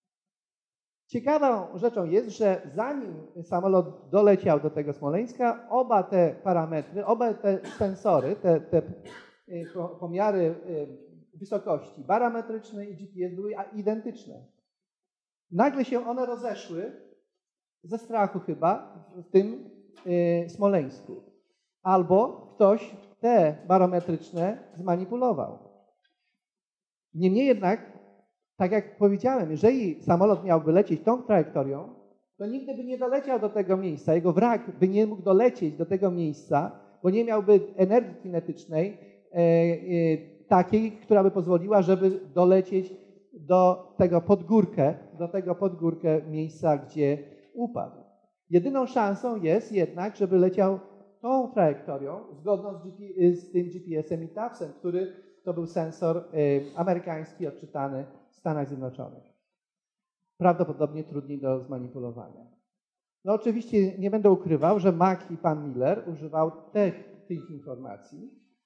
Ciekawą rzeczą jest, że zanim samolot doleciał do tego Smoleńska, oba te parametry, oba te sensory, te, te pomiary wysokości barometryczne i G P S były identyczne. Nagle się one rozeszły, ze strachu chyba, w tym Smoleńsku. Albo ktoś te barometryczne zmanipulował. Niemniej jednak, tak jak powiedziałem, jeżeli samolot miałby lecieć tą trajektorią, to nigdy by nie doleciał do tego miejsca. Jego wrak by nie mógł dolecieć do tego miejsca, bo nie miałby energii kinetycznej e, e, takiej, która by pozwoliła, żeby dolecieć do tego podgórkę, do tego podgórkę miejsca, gdzie upadł. Jedyną szansą jest jednak, żeby leciał tą trajektorią, zgodną z, G P, z tym G P S-em i TAFSem, który to był sensor y, amerykański odczytany w Stanach Zjednoczonych. Prawdopodobnie trudniej do zmanipulowania. No oczywiście nie będę ukrywał, że Mack i pan Miller używał tych, tych informacji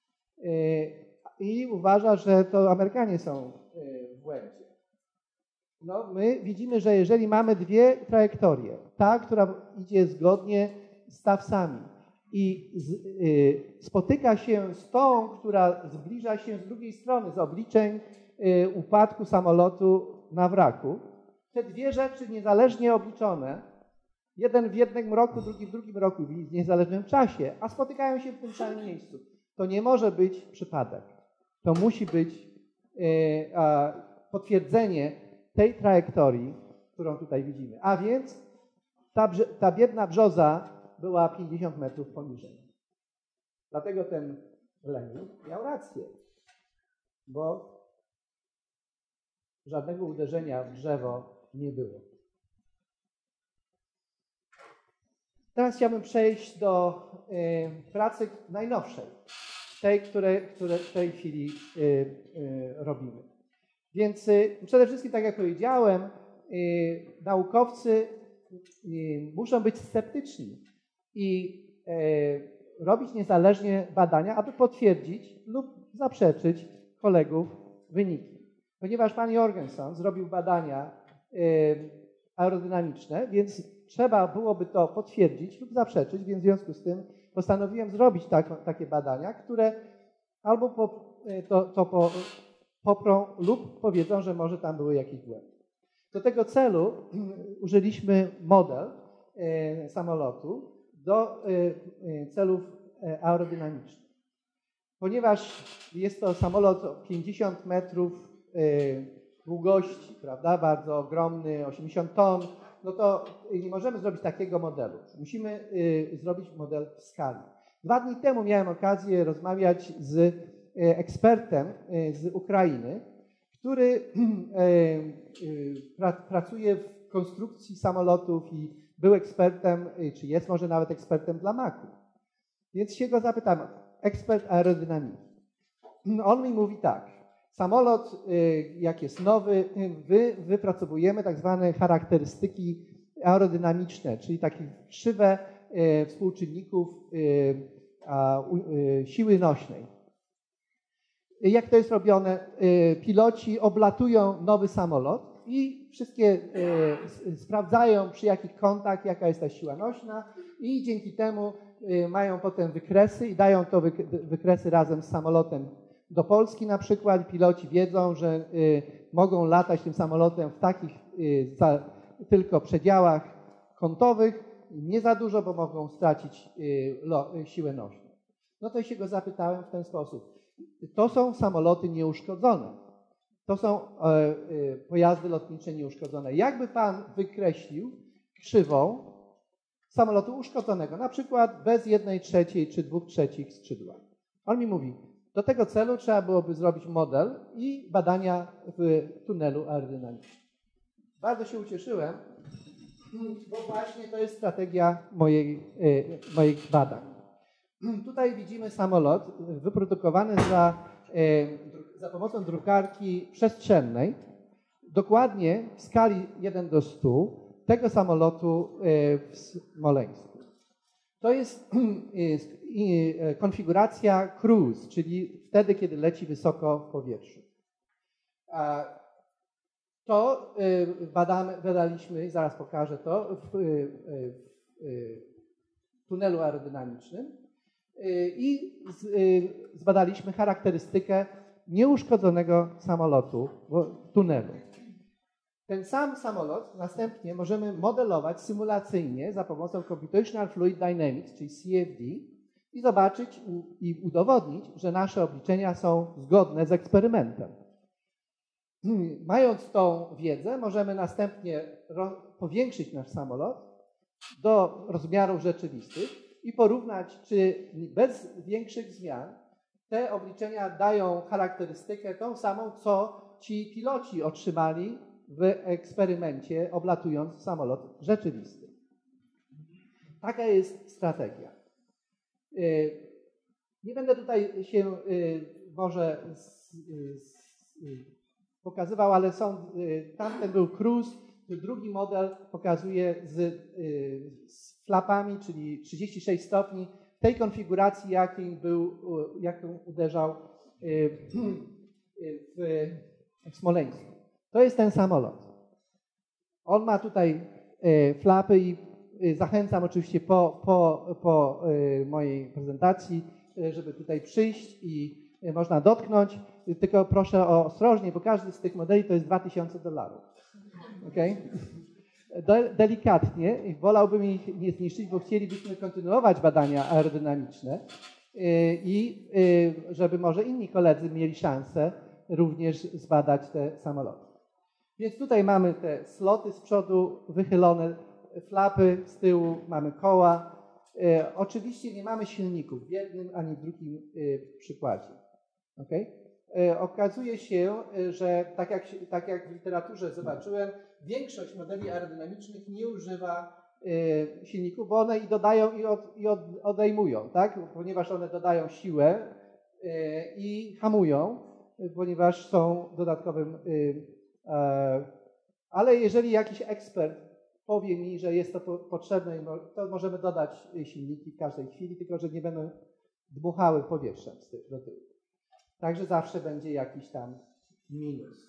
y, i uważa, że to Amerykanie są y, w błędzie. No, my widzimy, że jeżeli mamy dwie trajektorie, ta, która idzie zgodnie z TAFSami i z, y, spotyka się z tą, która zbliża się z drugiej strony, z obliczeń y, upadku samolotu na wraku, te dwie rzeczy niezależnie obliczone, jeden w jednym roku, drugi w drugim roku, w niezależnym czasie, a spotykają się w tym samym miejscu, to nie może być przypadek. To musi być y, a, potwierdzenie tej trajektorii, którą tutaj widzimy. A więc ta, ta biedna brzoza była pięćdziesiąt metrów poniżej. Dlatego ten Lenin miał rację, bo żadnego uderzenia w drzewo nie było. Teraz chciałbym przejść do y, pracy najnowszej, tej, które, które w tej chwili y, y, robimy. Więc przede wszystkim, tak jak powiedziałem, naukowcy muszą być sceptyczni i robić niezależnie badania, aby potwierdzić lub zaprzeczyć kolegów wyniki. Ponieważ pan Jorgenson zrobił badania aerodynamiczne, więc trzeba byłoby to potwierdzić lub zaprzeczyć, więc w związku z tym postanowiłem zrobić tak, takie badania, które albo po, to, to po, poprą lub powiedzą, że może tam były jakieś błędy. Do tego celu użyliśmy model e, samolotu do e, celów aerodynamicznych. Ponieważ jest to samolot o pięćdziesiąt metrów e, długości, prawda, bardzo ogromny, osiemdziesiąt ton, no to nie możemy zrobić takiego modelu. Musimy y, zrobić model w skali. Dwa dni temu miałem okazję rozmawiać z y, ekspertem y, z Ukrainy, który y, y, pra, pracuje w konstrukcji samolotów i był ekspertem, y, czy jest może nawet ekspertem dla maku. Więc się go zapytam, ekspert aerodynamiki. On mi mówi tak. Samolot, jak jest nowy, wy, wypracowujemy tak zwane charakterystyki aerodynamiczne, czyli takie krzywe współczynników siły nośnej. Jak to jest robione? Piloci oblatują nowy samolot i wszystkie sprawdzają, przy jakich kątach, jaka jest ta siła nośna i dzięki temu mają potem wykresy i dają to wykresy razem z samolotem do Polski na przykład. Piloci wiedzą, że y, mogą latać tym samolotem w takich y, za, tylko przedziałach kątowych, nie za dużo, bo mogą stracić y, lo, y, siłę nośną. No to się go zapytałem w ten sposób. To są samoloty nieuszkodzone. To są y, y, pojazdy lotnicze nieuszkodzone. Jakby pan wykreślił krzywą samolotu uszkodzonego, na przykład bez jednej trzeciej czy dwóch trzecich skrzydła? On mi mówi, do tego celu trzeba byłoby zrobić model i badania w tunelu aerodynamicznym. Bardzo się ucieszyłem, bo właśnie to jest strategia mojej, moich badań. Tutaj widzimy samolot wyprodukowany za, za pomocą drukarki przestrzennej, dokładnie w skali jeden do stu tego samolotu w Smoleńsku. To jest konfiguracja cruise, czyli wtedy, kiedy leci wysoko w powietrzu. To badamy, badaliśmy, zaraz pokażę to, w, w tunelu aerodynamicznym i zbadaliśmy charakterystykę nieuszkodzonego samolotu w tunelu. Ten sam samolot następnie możemy modelować symulacyjnie za pomocą Computational Fluid Dynamics, czyli C F D, i zobaczyć i udowodnić, że nasze obliczenia są zgodne z eksperymentem. Mając tą wiedzę, możemy następnie powiększyć nasz samolot do rozmiarów rzeczywistych i porównać, czy bez większych zmian te obliczenia dają charakterystykę tą samą, co ci piloci otrzymali w eksperymencie, oblatując samolot rzeczywisty. Taka jest strategia. Nie będę tutaj się może pokazywał, ale są, tamten był cruise, drugi model pokazuje z, z flapami, czyli trzydzieści sześć stopni, tej konfiguracji, jakiej był, jaką uderzał w, w Smoleńsku. To jest ten samolot. On ma tutaj flapy i zachęcam oczywiście po, po, po mojej prezentacji, żeby tutaj przyjść i można dotknąć. Tylko proszę o ostrożnie, bo każdy z tych modeli to jest dwa tysiące dolarów. Okay? Delikatnie, wolałbym ich nie zniszczyć, bo chcielibyśmy kontynuować badania aerodynamiczne i żeby może inni koledzy mieli szansę również zbadać te samoloty. Więc tutaj mamy te sloty z przodu wychylone, flapy z tyłu, mamy koła. E, oczywiście nie mamy silników w jednym ani w drugim e, przykładzie. Okay? E, okazuje się, że tak jak, tak jak w literaturze zobaczyłem, większość modeli aerodynamicznych nie używa e, silników, bo one i dodają i, od, i od, odejmują, tak? Ponieważ one dodają siłę e, i hamują. ponieważ są dodatkowym... Ale jeżeli jakiś ekspert powie mi, że jest to potrzebne, to możemy dodać silniki w każdej chwili, tylko że nie będą dmuchały powietrzem do tyłu. Także zawsze będzie jakiś tam minus.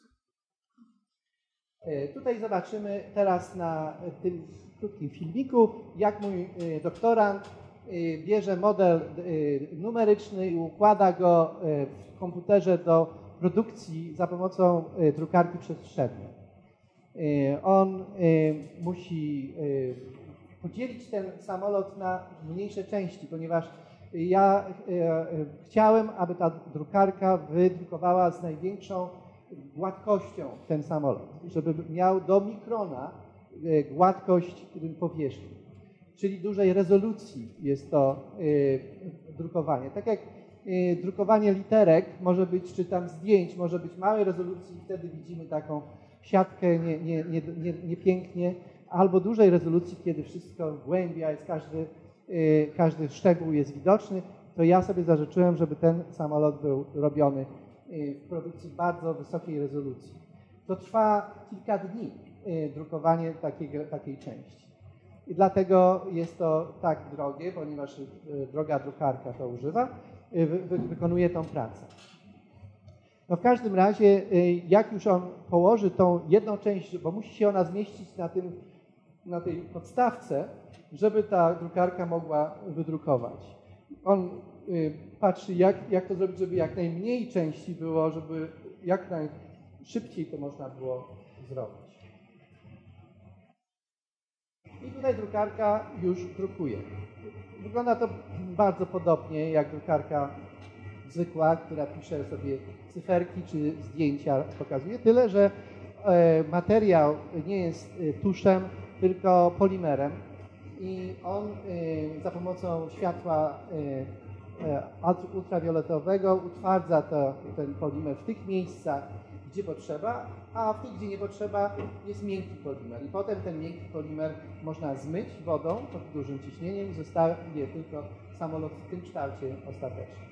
Tutaj zobaczymy teraz na tym krótkim filmiku, jak mój doktorant bierze model numeryczny i układa go w komputerze do produkcji za pomocą drukarki przestrzennej. On musi podzielić ten samolot na mniejsze części, ponieważ ja chciałem, aby ta drukarka wydrukowała z największą gładkością ten samolot, żeby miał do mikrona gładkość powierzchni, czyli dużej rezolucji jest to drukowanie. Tak jak drukowanie literek może być, czy tam zdjęć, może być małej rezolucji i wtedy widzimy taką siatkę nie, nie, nie, nie, nie pięknie, albo dużej rezolucji, kiedy wszystko głębia, jest każdy, każdy szczegół jest widoczny, to ja sobie zażyczyłem, żeby ten samolot był robiony w produkcji bardzo wysokiej rezolucji. To trwa kilka dni, drukowanie takiego, takiej części. I dlatego jest to tak drogie, ponieważ droga drukarka to używa, wy, wykonuje tą pracę. No w każdym razie, jak już on położy tą jedną część, bo musi się ona zmieścić na, tym, na tej podstawce, żeby ta drukarka mogła wydrukować. On patrzy, jak, jak to zrobić, żeby jak najmniej części było, żeby jak najszybciej to można było zrobić. I tutaj drukarka już drukuje. Wygląda to bardzo podobnie jak drukarka zwykła, która pisze sobie cyferki czy zdjęcia pokazuje, tyle że materiał nie jest tuszem, tylko polimerem i on za pomocą światła ultrawioletowego utwardza to, ten polimer w tych miejscach, gdzie potrzeba, a w tych, gdzie nie potrzeba, jest miękki polimer. I potem ten miękki polimer można zmyć wodą pod dużym ciśnieniem i zostaje tylko samolot w tym kształcie ostatecznym.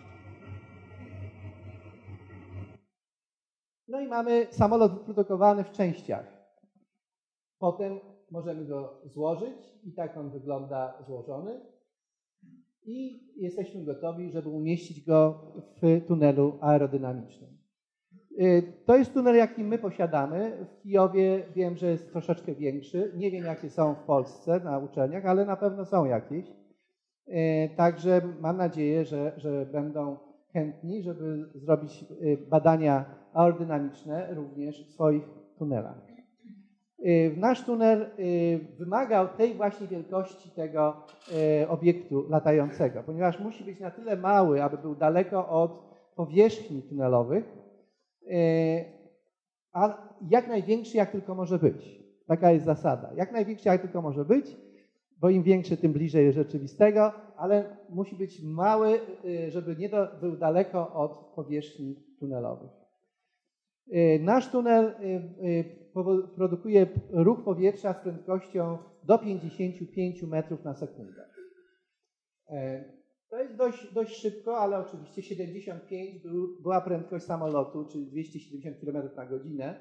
No i mamy samolot wyprodukowany w częściach. Potem możemy go złożyć i tak on wygląda złożony. I jesteśmy gotowi, żeby umieścić go w tunelu aerodynamicznym. To jest tunel, jaki my posiadamy. W Kijowie wiem, że jest troszeczkę większy. Nie wiem, jakie są w Polsce na uczelniach, ale na pewno są jakieś. Także mam nadzieję, że, że będą chętni, żeby zrobić badania aerodynamiczne również w swoich tunelach. Nasz tunel wymagał tej właśnie wielkości tego obiektu latającego, ponieważ musi być na tyle mały, aby był daleko od powierzchni tunelowych, a jak największy, jak tylko może być. Taka jest zasada. Jak największy, jak tylko może być, bo im większy, tym bliżej rzeczywistego, ale musi być mały, żeby nie do, był daleko od powierzchni tunelowych. Nasz tunel produkuje ruch powietrza z prędkością do pięćdziesięciu pięciu metrów na sekundę. To jest dość, dość szybko, ale oczywiście siedemdziesiąt pięć był, była prędkość samolotu, czyli dwieście siedemdziesiąt kilometrów na godzinę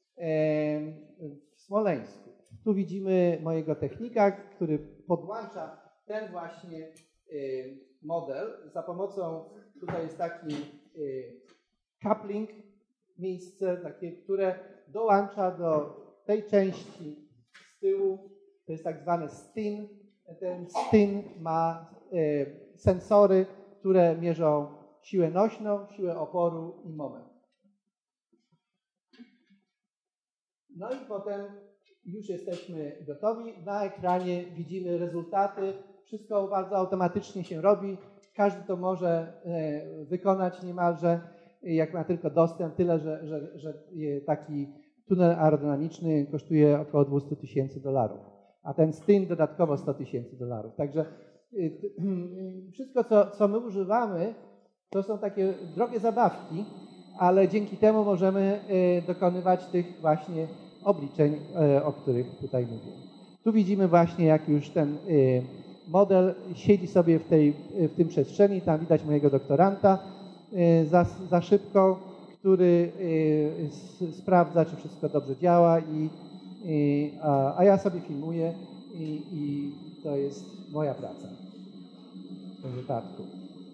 w Smoleńsku. Tu widzimy mojego technika, który podłącza ten właśnie model za pomocą, tutaj jest taki coupling, miejsce takie, które dołącza do tej części z tyłu, to jest tak zwany stin. Ten stin ma sensory, które mierzą siłę nośną, siłę oporu i moment. No i potem już jesteśmy gotowi. Na ekranie widzimy rezultaty. Wszystko bardzo automatycznie się robi. Każdy to może wykonać niemalże, jak ma tylko dostęp. Tyle, że, że, że taki tunel aerodynamiczny kosztuje około dwieście tysięcy dolarów, a ten stin dodatkowo sto tysięcy dolarów. Także wszystko, co, co my używamy, to są takie drogie zabawki, ale dzięki temu możemy dokonywać tych właśnie obliczeń, o których tutaj mówię. Tu widzimy właśnie, jak już ten model siedzi sobie w, tej, w tym przestrzeni. Tam widać mojego doktoranta za, za szybką, który sprawdza, czy wszystko dobrze działa, i, i, a, a ja sobie filmuję i, i to jest moja praca w tym wypadku.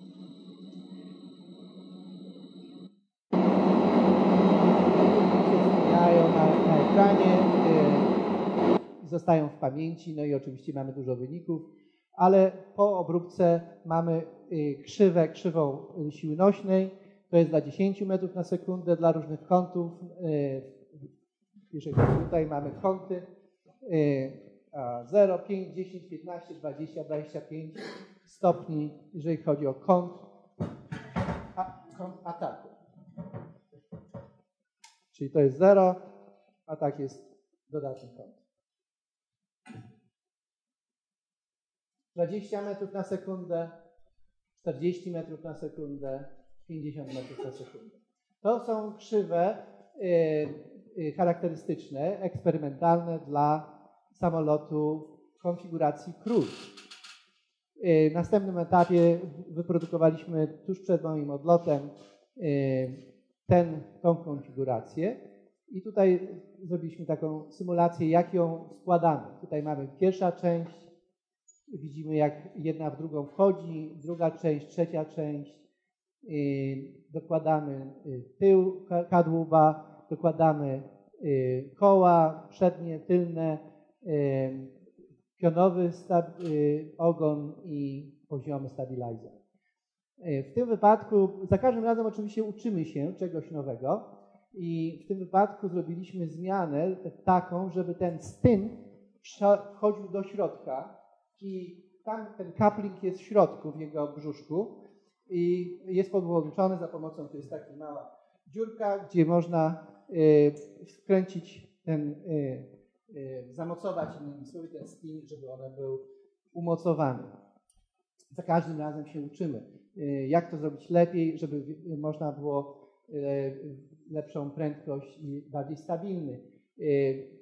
Zmieniają na, na ekranie, zostają w pamięci, no i oczywiście mamy dużo wyników, ale po obróbce mamy krzywę, krzywą siły nośnej, to jest dla dziesięć metrów na sekundę, dla różnych kątów. Jeżeli tutaj mamy kąty zero, pięć, dziesięć, piętnaście, dwadzieścia, dwadzieścia pięć stopni, jeżeli chodzi o kąt, a, kąt ataku. Czyli to jest zero, a tak jest dodatni kąt. dwadzieścia metrów na sekundę, czterdzieści metrów na sekundę, pięćdziesiąt metrów na sekundę. To są krzywe y, y, charakterystyczne, eksperymentalne dla samolotu w konfiguracji cruise. Y, w następnym etapie wyprodukowaliśmy tuż przed moim odlotem y, ten, tą konfigurację i tutaj zrobiliśmy taką symulację, jak ją składamy. Tutaj mamy pierwsza część, widzimy, jak jedna w drugą wchodzi, druga część, trzecia część. Dokładamy tył kadłuba, dokładamy koła przednie, tylne, pionowy ogon i poziomy stabilizer. W tym wypadku, za każdym razem oczywiście uczymy się czegoś nowego i w tym wypadku zrobiliśmy zmianę taką, żeby ten styn wchodził do środka i tam ten coupling jest w środku, w jego brzuszku i jest podłączony za pomocą, to jest taka mała dziurka, gdzie można y, wkręcić ten, y, y, zamocować innymi słowy ten styn, żeby on był umocowany. Za każdym razem się uczymy, y, jak to zrobić lepiej, żeby y, można było y, lepszą prędkość i bardziej stabilny. Y,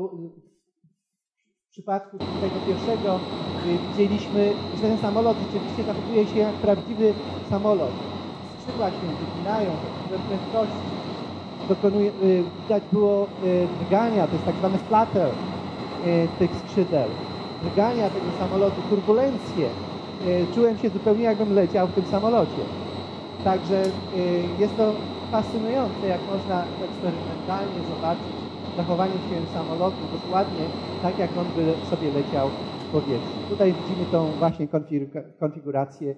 W przypadku tego pierwszego widzieliśmy, że ten samolot rzeczywiście zachowuje się jak prawdziwy samolot. Skrzydła się wypinają we prędkości. Dokonuje, widać było drgania, to jest tak zwany flutter tych skrzydeł. Drgania tego samolotu, turbulencje. Czułem się zupełnie, jakbym leciał w tym samolocie. Także jest to fascynujące, jak można eksperymentalnie zobaczyć zachowanie się samolotu dokładnie tak, jak on by sobie leciał w powietrzu. Tutaj widzimy tą właśnie konfigurację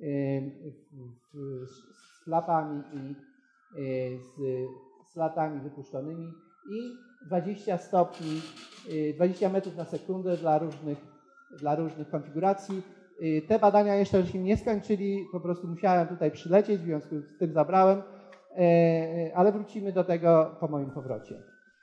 z flapami i z slatami wypuszczonymi i dwadzieścia stopni, dwadzieścia metrów na sekundę dla różnych, dla różnych konfiguracji. Te badania jeszcze się nie skończyli, po prostu musiałem tutaj przylecieć, w związku z tym zabrałem, ale wrócimy do tego po moim powrocie.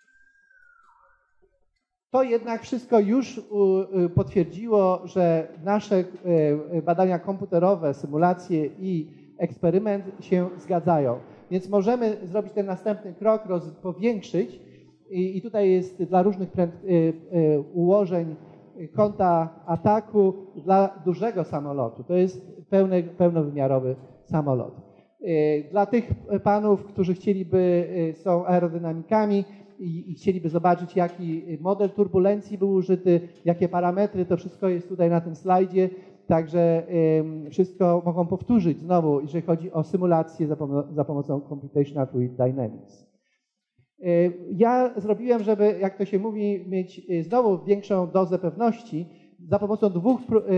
To jednak wszystko już potwierdziło, że nasze badania komputerowe, symulacje i eksperyment się zgadzają. Więc możemy zrobić ten następny krok, roz, powiększyć i, i tutaj jest dla różnych pręd, ułożeń kąta ataku dla dużego samolotu. To jest pełny, pełnowymiarowy samolot. Dla tych panów, którzy chcieliby, są aerodynamikami, i chcieliby zobaczyć, jaki model turbulencji był użyty, jakie parametry, to wszystko jest tutaj na tym slajdzie, także wszystko mogą powtórzyć znowu, jeżeli chodzi o symulację za, pomo za pomocą Computational Fluid Dynamics. Ja zrobiłem, żeby, jak to się mówi, mieć znowu większą dozę pewności za pomocą dwóch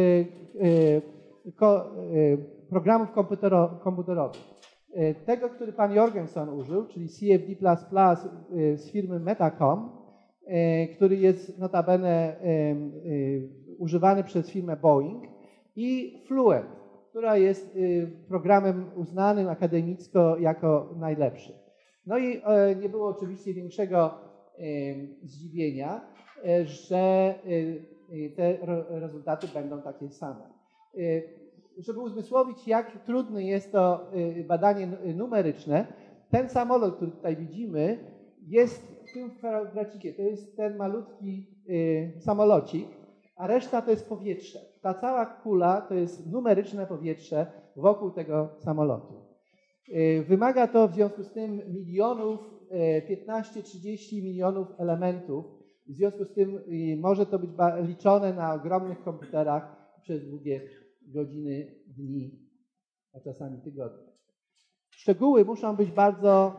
programów komputerowych. Tego, który pan Jorgenson użył, czyli C F D plus plus z firmy Metacom, który jest notabene używany przez firmę Boeing, i Fluent, która jest programem uznanym akademicko jako najlepszy. No i nie było oczywiście większego zdziwienia, że te rezultaty będą takie same. Żeby uzmysłowić, jak trudne jest to badanie numeryczne, ten samolot, który tutaj widzimy, jest tym kwadracikiem. To jest ten malutki samolocik, a reszta to jest powietrze. Ta cała kula to jest numeryczne powietrze wokół tego samolotu. Wymaga to w związku z tym milionów, piętnaście trzydzieści milionów elementów. W związku z tym może to być liczone na ogromnych komputerach przez długie godziny, dni, a czasami tygodnie. Szczegóły muszą być bardzo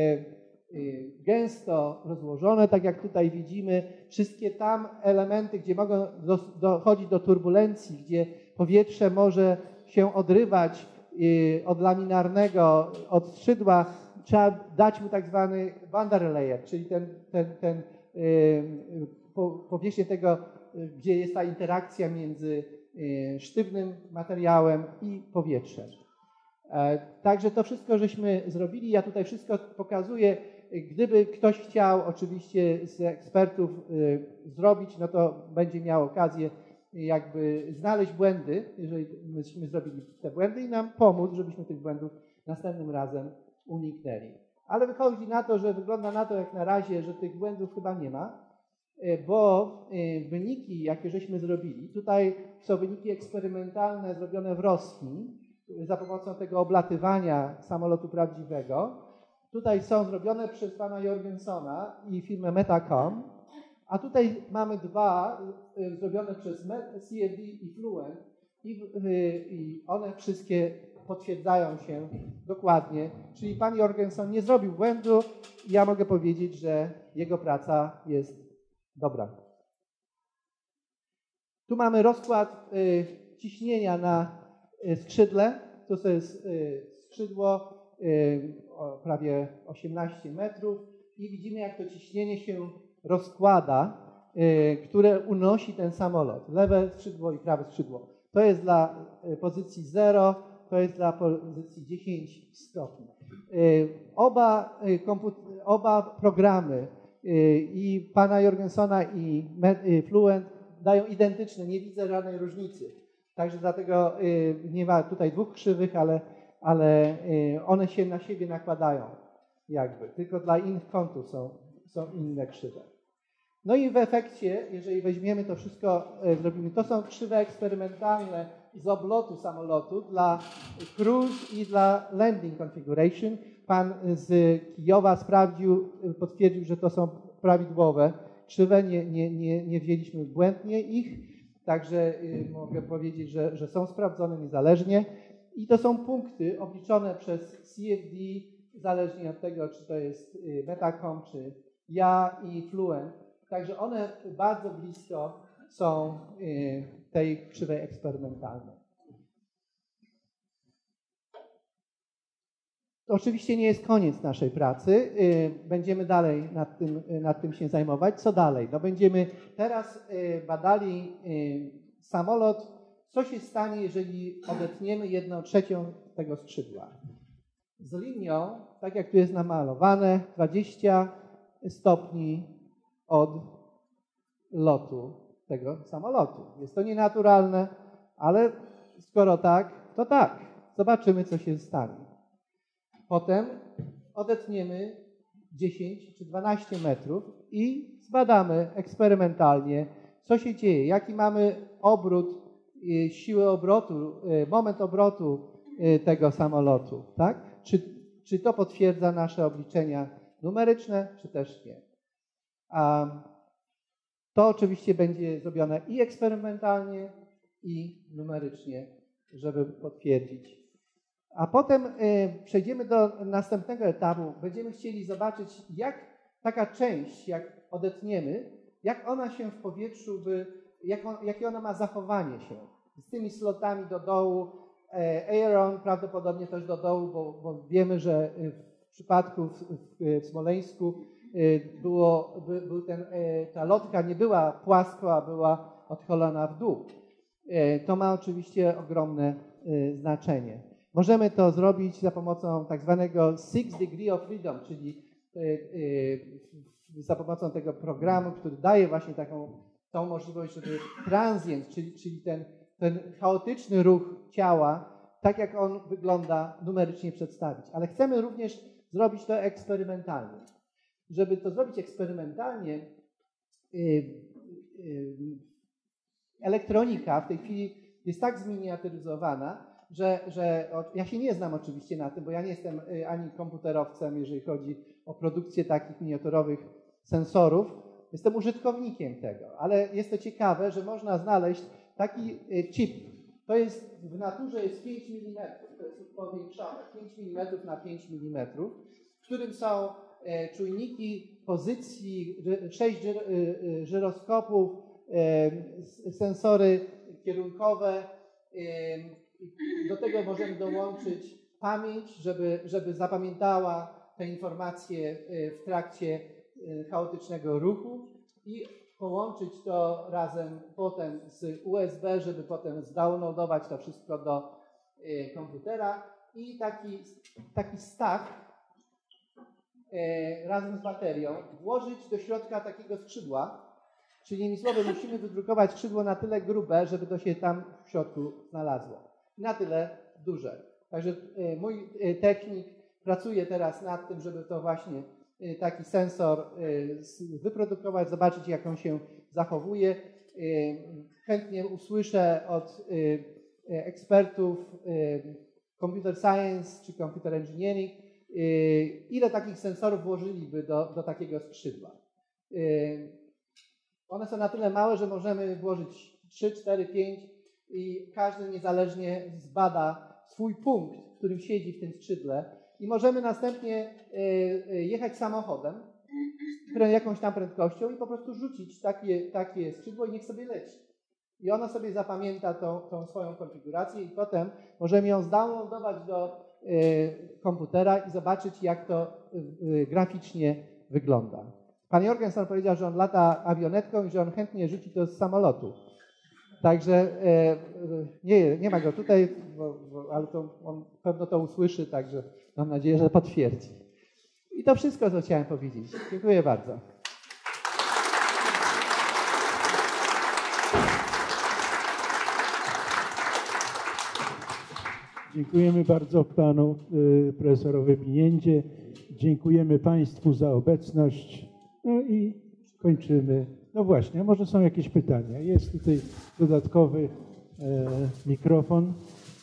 gęsto rozłożone, tak jak tutaj widzimy. Wszystkie tam elementy, gdzie mogą dochodzić do turbulencji, gdzie powietrze może się odrywać od laminarnego, od skrzydła, trzeba dać mu tak zwany boundary layer, czyli ten, ten, ten powierzchnię tego, gdzie jest ta interakcja między sztywnym materiałem i powietrzem. Także to wszystko żeśmy zrobili. Ja tutaj wszystko pokazuję. Gdyby ktoś chciał oczywiście z ekspertów zrobić, no to będzie miał okazję jakby znaleźć błędy, jeżeli myśmy zrobili te błędy i nam pomóc, żebyśmy tych błędów następnym razem uniknęli. Ale wychodzi na to, że wygląda na to jak na razie, że tych błędów chyba nie ma, bo wyniki, jakie żeśmy zrobili, tutaj są wyniki eksperymentalne zrobione w Rosji za pomocą tego oblatywania samolotu prawdziwego. Tutaj są zrobione przez pana Jorgensona i firmę Metacom, a tutaj mamy dwa zrobione przez C F D i Fluent i, i one wszystkie potwierdzają się dokładnie. Czyli pan Jorgenson nie zrobił błędu i ja mogę powiedzieć, że jego praca jest dobra. Tu mamy rozkład ciśnienia na skrzydle. To jest skrzydło prawie osiemnaście metrów i widzimy, jak to ciśnienie się rozkłada, które unosi ten samolot. Lewe skrzydło i prawe skrzydło. To jest dla pozycji zero, to jest dla pozycji dziesięć stopni. Oba, oba programy i pana Jorgensona i Fluent dają identyczne, nie widzę żadnej różnicy. Także dlatego nie ma tutaj dwóch krzywych, ale, ale one się na siebie nakładają jakby. Tylko dla innych kątów są, są inne krzywe. No i w efekcie, jeżeli weźmiemy to wszystko, zrobimy, to są krzywe eksperymentalne z oblotu samolotu dla cruise i dla landing configuration. Pan z Kijowa sprawdził, potwierdził, że to są prawidłowe krzywe, nie, nie, nie, nie wzięliśmy błędnie ich. Także mogę powiedzieć, że, że są sprawdzone niezależnie i to są punkty obliczone przez C F D, zależnie od tego, czy to jest Metacom, czy ja i Fluent. Także one bardzo blisko są tej krzywej eksperymentalnej. To oczywiście nie jest koniec naszej pracy. Będziemy dalej nad tym, nad tym się zajmować. Co dalej? No będziemy teraz badali samolot. Co się stanie, jeżeli odetniemy jedną trzecią tego skrzydła? Z linią, tak jak tu jest namalowane, dwadzieścia stopni od lotu tego samolotu. Jest to nienaturalne, ale skoro tak, to tak. Zobaczymy, co się stanie. Potem odetniemy dziesięć czy dwanaście metrów i zbadamy eksperymentalnie, co się dzieje, jaki mamy obrót, siłę obrotu, moment obrotu tego samolotu, tak? Czy, czy to potwierdza nasze obliczenia numeryczne, czy też nie. A to oczywiście będzie zrobione i eksperymentalnie, i numerycznie, żeby potwierdzić. A potem przejdziemy do następnego etapu. Będziemy chcieli zobaczyć, jak taka część, jak odetniemy, jak ona się w powietrzu, by, jak on, jakie ona ma zachowanie się. Z tymi slotami do dołu, aileron prawdopodobnie też do dołu, bo, bo wiemy, że w przypadku w, w Smoleńsku było, by, był ten, ta lotka nie była płaska, a była odchylona w dół. To ma oczywiście ogromne znaczenie. Możemy to zrobić za pomocą tak zwanego Six Degree of Freedom, czyli za pomocą tego programu, który daje właśnie taką tą możliwość, żeby transient, czyli, czyli ten, ten chaotyczny ruch ciała, tak jak on wygląda, numerycznie przedstawić. Ale chcemy również zrobić to eksperymentalnie. Żeby to zrobić eksperymentalnie, elektronika w tej chwili jest tak zminiaturyzowana, że, że ja się nie znam oczywiście na tym, bo ja nie jestem ani komputerowcem, jeżeli chodzi o produkcję takich miniaturowych sensorów. Jestem użytkownikiem tego, ale jest to ciekawe, że można znaleźć taki chip. To jest w naturze jest pięć milimetrów, to jest powiększone, pięć milimetrów na pięć milimetrów, w którym są czujniki pozycji, sześć żyroskopów, sensory kierunkowe. Do tego możemy dołączyć pamięć, żeby, żeby zapamiętała te informacje w trakcie chaotycznego ruchu i połączyć to razem potem z U S B, żeby potem zdownloadować to wszystko do komputera i taki, taki stack razem z baterią włożyć do środka takiego skrzydła, czyli innymi słowy musimy wydrukować skrzydło na tyle grube, żeby to się tam w środku znalazło. Na tyle duże. Także mój technik pracuje teraz nad tym, żeby to właśnie taki sensor wyprodukować, zobaczyć jak on się zachowuje. Chętnie usłyszę od ekspertów computer science czy computer engineering, ile takich sensorów włożyliby do, do takiego skrzydła. One są na tyle małe, że możemy włożyć trzy, cztery, pięć i każdy niezależnie zbada swój punkt, w którym siedzi w tym skrzydle i możemy następnie jechać samochodem jakąś tam prędkością i po prostu rzucić takie, takie skrzydło i niech sobie leci. I ono sobie zapamięta tą, tą swoją konfigurację i potem możemy ją zdownloadować do komputera i zobaczyć, jak to graficznie wygląda. Pan Jorgensen powiedział, że on lata awionetką i że on chętnie rzuci to z samolotu. Także e, nie, nie ma go tutaj, bo, bo, ale to on pewno to usłyszy, także mam nadzieję, że potwierdzi. I to wszystko, co chciałem powiedzieć. Dziękuję bardzo. Dziękujemy bardzo panu y, profesorowi Pinięcie. Dziękujemy państwu za obecność. No i kończymy. No właśnie, a może są jakieś pytania? Jest tutaj dodatkowy e, mikrofon.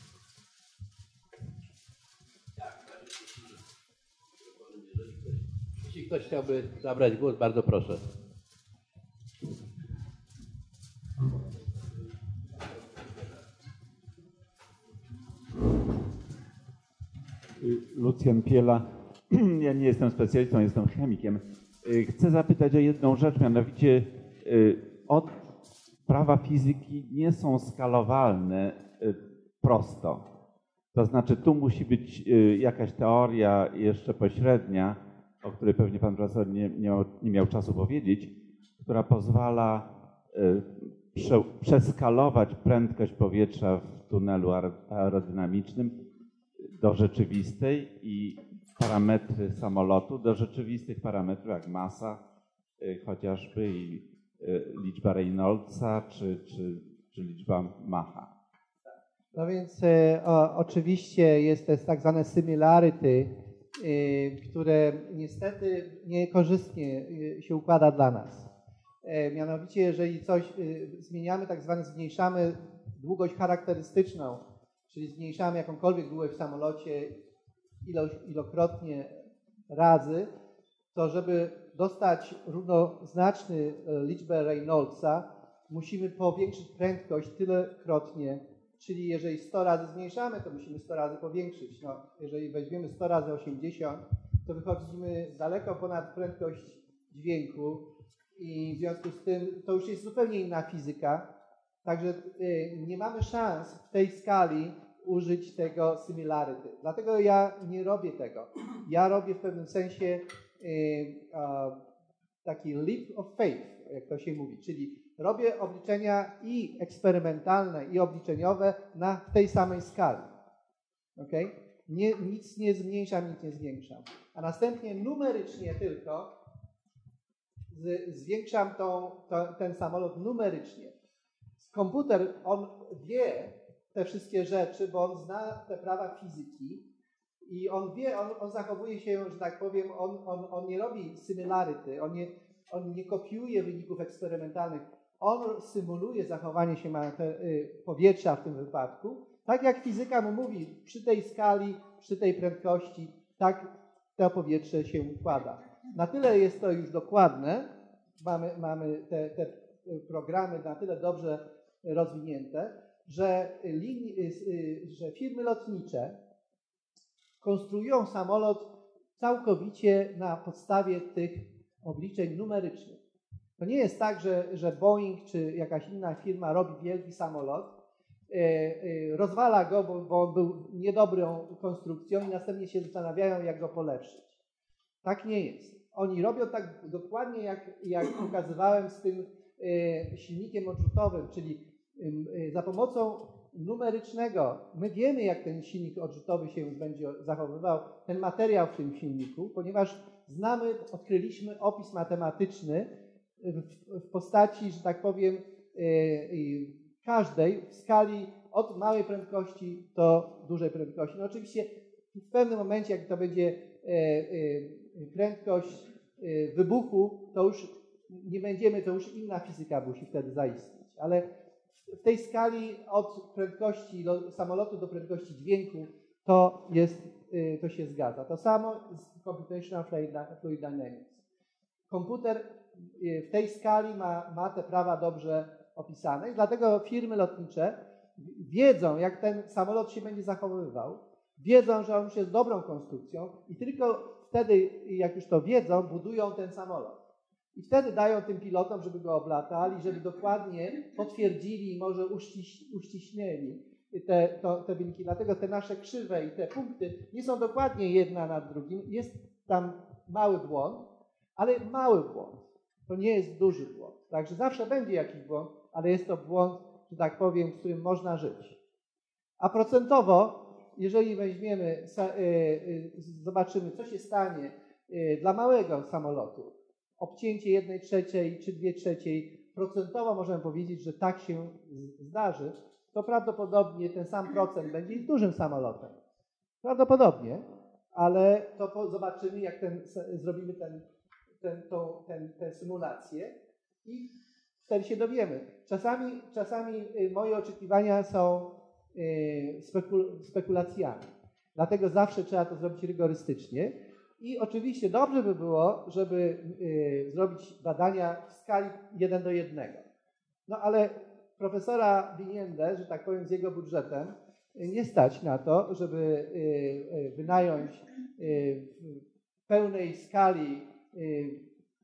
Jeśli ktoś chciałby zabrać głos, bardzo proszę. Lucjan Piela. Ja nie jestem specjalistą, jestem chemikiem. Chcę zapytać o jedną rzecz, mianowicie od prawa fizyki nie są skalowalne prosto. To znaczy tu musi być jakaś teoria jeszcze pośrednia, o której pewnie pan profesor nie, nie, miał, nie miał czasu powiedzieć, która pozwala prze, przeskalować prędkość powietrza w tunelu aerodynamicznym do rzeczywistej i parametry samolotu do rzeczywistych parametrów jak masa chociażby i liczba Reynoldsa czy, czy, czy liczba Macha. No więc e, o, oczywiście jest to tak zwane similarity, e, które niestety niekorzystnie się układa dla nas. E, mianowicie jeżeli coś e, zmieniamy, tak zwane zmniejszamy długość charakterystyczną, czyli zmniejszamy jakąkolwiek długość w samolocie ilość, ilokrotnie razy, to żeby dostać równoznaczną liczbę Reynoldsa, musimy powiększyć prędkość tylekrotnie, czyli jeżeli sto razy zmniejszamy, to musimy sto razy powiększyć. No, jeżeli weźmiemy sto razy osiemdziesiąt, to wychodzimy daleko ponad prędkość dźwięku i w związku z tym to już jest zupełnie inna fizyka, także nie mamy szans w tej skali użyć tego similarity. Dlatego ja nie robię tego. Ja robię w pewnym sensie y, y, taki leap of faith, jak to się mówi, czyli robię obliczenia i eksperymentalne, i obliczeniowe na tej samej skali. Okay? Nie, nic nie zmniejszam, nic nie zwiększam. A następnie numerycznie tylko z, zwiększam tą, to, ten samolot numerycznie. Komputer, on wie te wszystkie rzeczy, bo on zna te prawa fizyki i on wie, on, on zachowuje się, że tak powiem, on, on, on nie robi similarity, on nie, on nie kopiuje wyników eksperymentalnych, on symuluje zachowanie się powietrza w tym wypadku, Tak jak fizyka mu mówi, przy tej skali, przy tej prędkości, tak to powietrze się układa. Na tyle jest to już dokładne, mamy, mamy te, te programy na tyle dobrze rozwinięte, że, linii, że firmy lotnicze konstruują samolot całkowicie na podstawie tych obliczeń numerycznych. To nie jest tak, że, że Boeing czy jakaś inna firma robi wielki samolot, rozwala go, bo, bo on był niedobrą konstrukcją i następnie się zastanawiają, jak go polepszyć. Tak nie jest. Oni robią tak dokładnie, jak, jak pokazywałem z tym silnikiem odrzutowym, czyli za pomocą numerycznego, my wiemy, jak ten silnik odrzutowy się będzie zachowywał, ten materiał w tym silniku, ponieważ znamy, odkryliśmy opis matematyczny w, w postaci, że tak powiem, każdej w skali od małej prędkości do dużej prędkości. No oczywiście w pewnym momencie, jak to będzie prędkość wybuchu, to już nie będziemy, to już inna fizyka musi wtedy zaistnieć. Ale w tej skali od prędkości samolotu do prędkości dźwięku to, jest, to się zgadza. To samo z Computational Fluid Dynamics. Komputer w tej skali ma, ma te prawa dobrze opisane i dlatego firmy lotnicze wiedzą, jak ten samolot się będzie zachowywał, wiedzą, że on już jest dobrą konstrukcją i tylko wtedy, jak już to wiedzą, budują ten samolot. I wtedy dają tym pilotom, żeby go oblatali, żeby dokładnie potwierdzili i może uściś, uściśnili te, to, te wyniki. Dlatego te nasze krzywe i te punkty nie są dokładnie jedna nad drugim. Jest tam mały błąd, ale mały błąd. To nie jest duży błąd. Także zawsze będzie jakiś błąd, ale jest to błąd, że tak powiem, z którym można żyć. A procentowo, jeżeli weźmiemy, zobaczymy, co się stanie dla małego samolotu, obcięcie jednej trzeciej czy dwie trzeciej, procentowo możemy powiedzieć, że tak się zdarzy, to prawdopodobnie ten sam procent będzie i z dużym samolotem. Prawdopodobnie, ale to zobaczymy, jak ten, zrobimy ten, ten, tą, ten, tę symulację i wtedy się dowiemy. Czasami, czasami moje oczekiwania są spekul spekulacjami. Dlatego zawsze trzeba to zrobić rygorystycznie. I oczywiście dobrze by było, żeby y, zrobić badania w skali jeden do jednego. No ale profesora Biniendę, że tak powiem, z jego budżetem y, nie stać na to, żeby y, y, wynająć y, w pełnej skali y,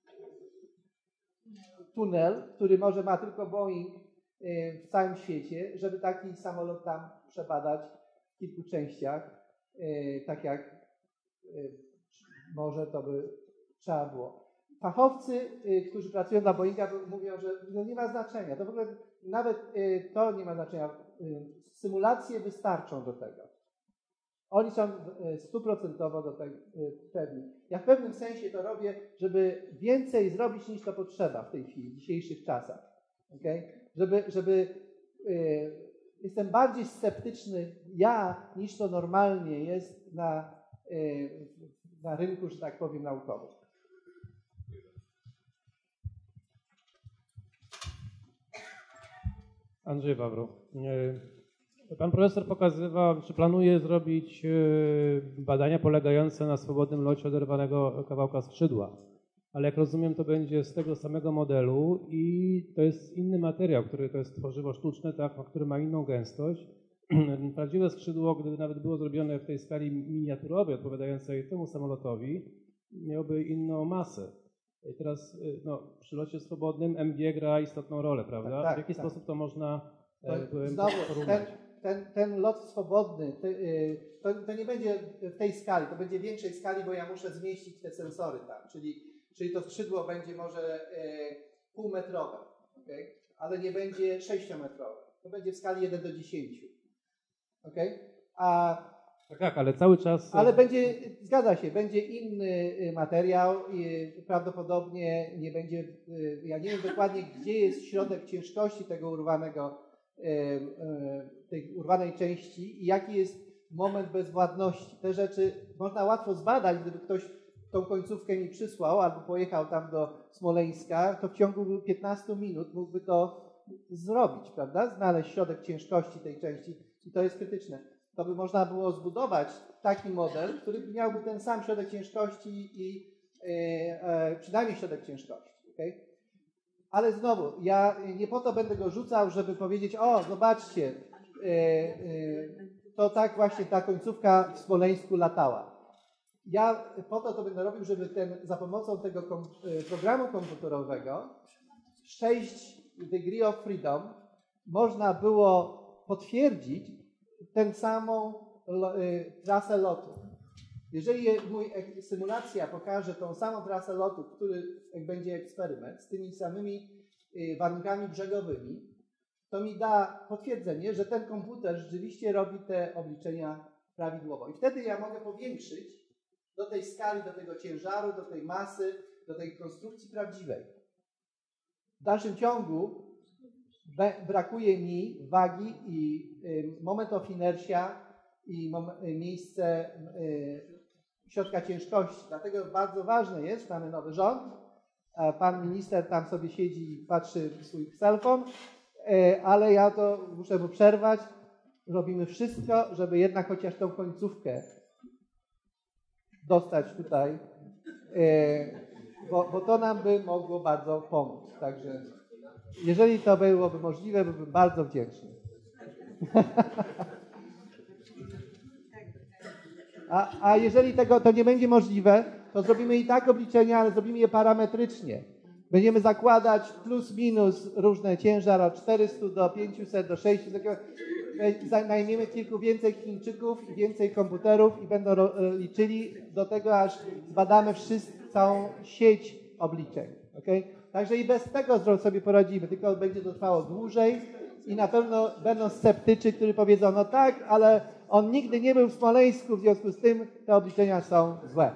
tunel, który może ma tylko Boeing y, w całym świecie, żeby taki samolot tam przebadać w kilku częściach, y, tak jak y, może to by trzeba było. Fachowcy, którzy pracują dla Boeinga, mówią, że no nie ma znaczenia. To w ogóle nawet to nie ma znaczenia. Symulacje wystarczą do tego. Oni są stuprocentowo do tego pewni. Ja w pewnym sensie to robię, żeby więcej zrobić, niż to potrzeba w tej chwili, w dzisiejszych czasach. Okay? Żeby, żeby jestem bardziej sceptyczny ja, niż to normalnie jest na na rynku, że tak powiem, naukowym. Andrzej Wawro. Pan profesor pokazywał, czy planuje zrobić badania polegające na swobodnym locie oderwanego kawałka skrzydła. Ale jak rozumiem, to będzie z tego samego modelu i to jest inny materiał, który to jest tworzywo sztuczne, tak, który ma inną gęstość. Prawdziwe skrzydło, gdyby nawet było zrobione w tej skali miniaturowej, odpowiadającej temu samolotowi, miałoby inną masę. I teraz no, przy locie swobodnym M G gra istotną rolę, prawda? Tak, tak, w jaki tak. sposób to można to, znowu, porównać? Ten, ten, ten lot swobodny, to, to nie będzie w tej skali, to będzie w większej skali, bo ja muszę zmieścić te sensory tam, czyli, czyli to skrzydło będzie może półmetrowe, okay? Ale nie będzie sześciometrowe. To będzie w skali jeden do dziesięciu. Okay? A, tak, tak, ale cały czas... Ale będzie, zgadza się, będzie inny materiał i prawdopodobnie nie będzie, ja nie wiem dokładnie, gdzie jest środek ciężkości tego urwanego, tej urwanej części i jaki jest moment bezwładności. Te rzeczy można łatwo zbadać, gdyby ktoś tą końcówkę mi przysłał albo pojechał tam do Smoleńska, to w ciągu piętnastu minut mógłby to zrobić, prawda? Znaleźć środek ciężkości tej części. W I to jest krytyczne. To by można było zbudować taki model, który miałby ten sam środek ciężkości i e, e, przynajmniej środek ciężkości. Okay? Ale znowu, ja nie po to będę go rzucał, żeby powiedzieć, o, zobaczcie, e, e, to tak właśnie ta końcówka w Smoleńsku latała. Ja po to to będę robił, żeby ten, za pomocą tego kom, programu komputerowego sześć degree of freedom można było potwierdzić tę samą lo, y, trasę lotu. Jeżeli mój symulacja pokaże tą samą trasę lotu, który jak będzie eksperyment z tymi samymi y, warunkami brzegowymi, to mi da potwierdzenie, że ten komputer rzeczywiście robi te obliczenia prawidłowo. I wtedy ja mogę powiększyć do tej skali, do tego ciężaru, do tej masy, do tej konstrukcji prawdziwej. W dalszym ciągu brakuje mi wagi i y, moment of inertia i mom, y, miejsce y, środka ciężkości. Dlatego bardzo ważne jest, mamy nowy rząd, a pan minister tam sobie siedzi i patrzy w swój cellphone, y, ale ja to muszę mu przerwać. Robimy wszystko, żeby jednak chociaż tą końcówkę dostać tutaj, y, bo, bo to nam by mogło bardzo pomóc. Także jeżeli to byłoby możliwe, byłbym bardzo wdzięczny. A, a jeżeli tego to nie będzie możliwe, to zrobimy i tak obliczenia, ale zrobimy je parametrycznie. Będziemy zakładać plus minus różne ciężar od czterystu do pięciuset, do sześciuset. Najmiemy kilku więcej Chińczyków i więcej komputerów i będą liczyli do tego, aż zbadamy wszystko, całą sieć obliczeń. Okay? Także i bez tego sobie poradzimy, tylko będzie to trwało dłużej i na pewno będą sceptycy, którzy powiedzą, no tak, ale on nigdy nie był w Smoleńsku, w związku z tym te obliczenia są złe.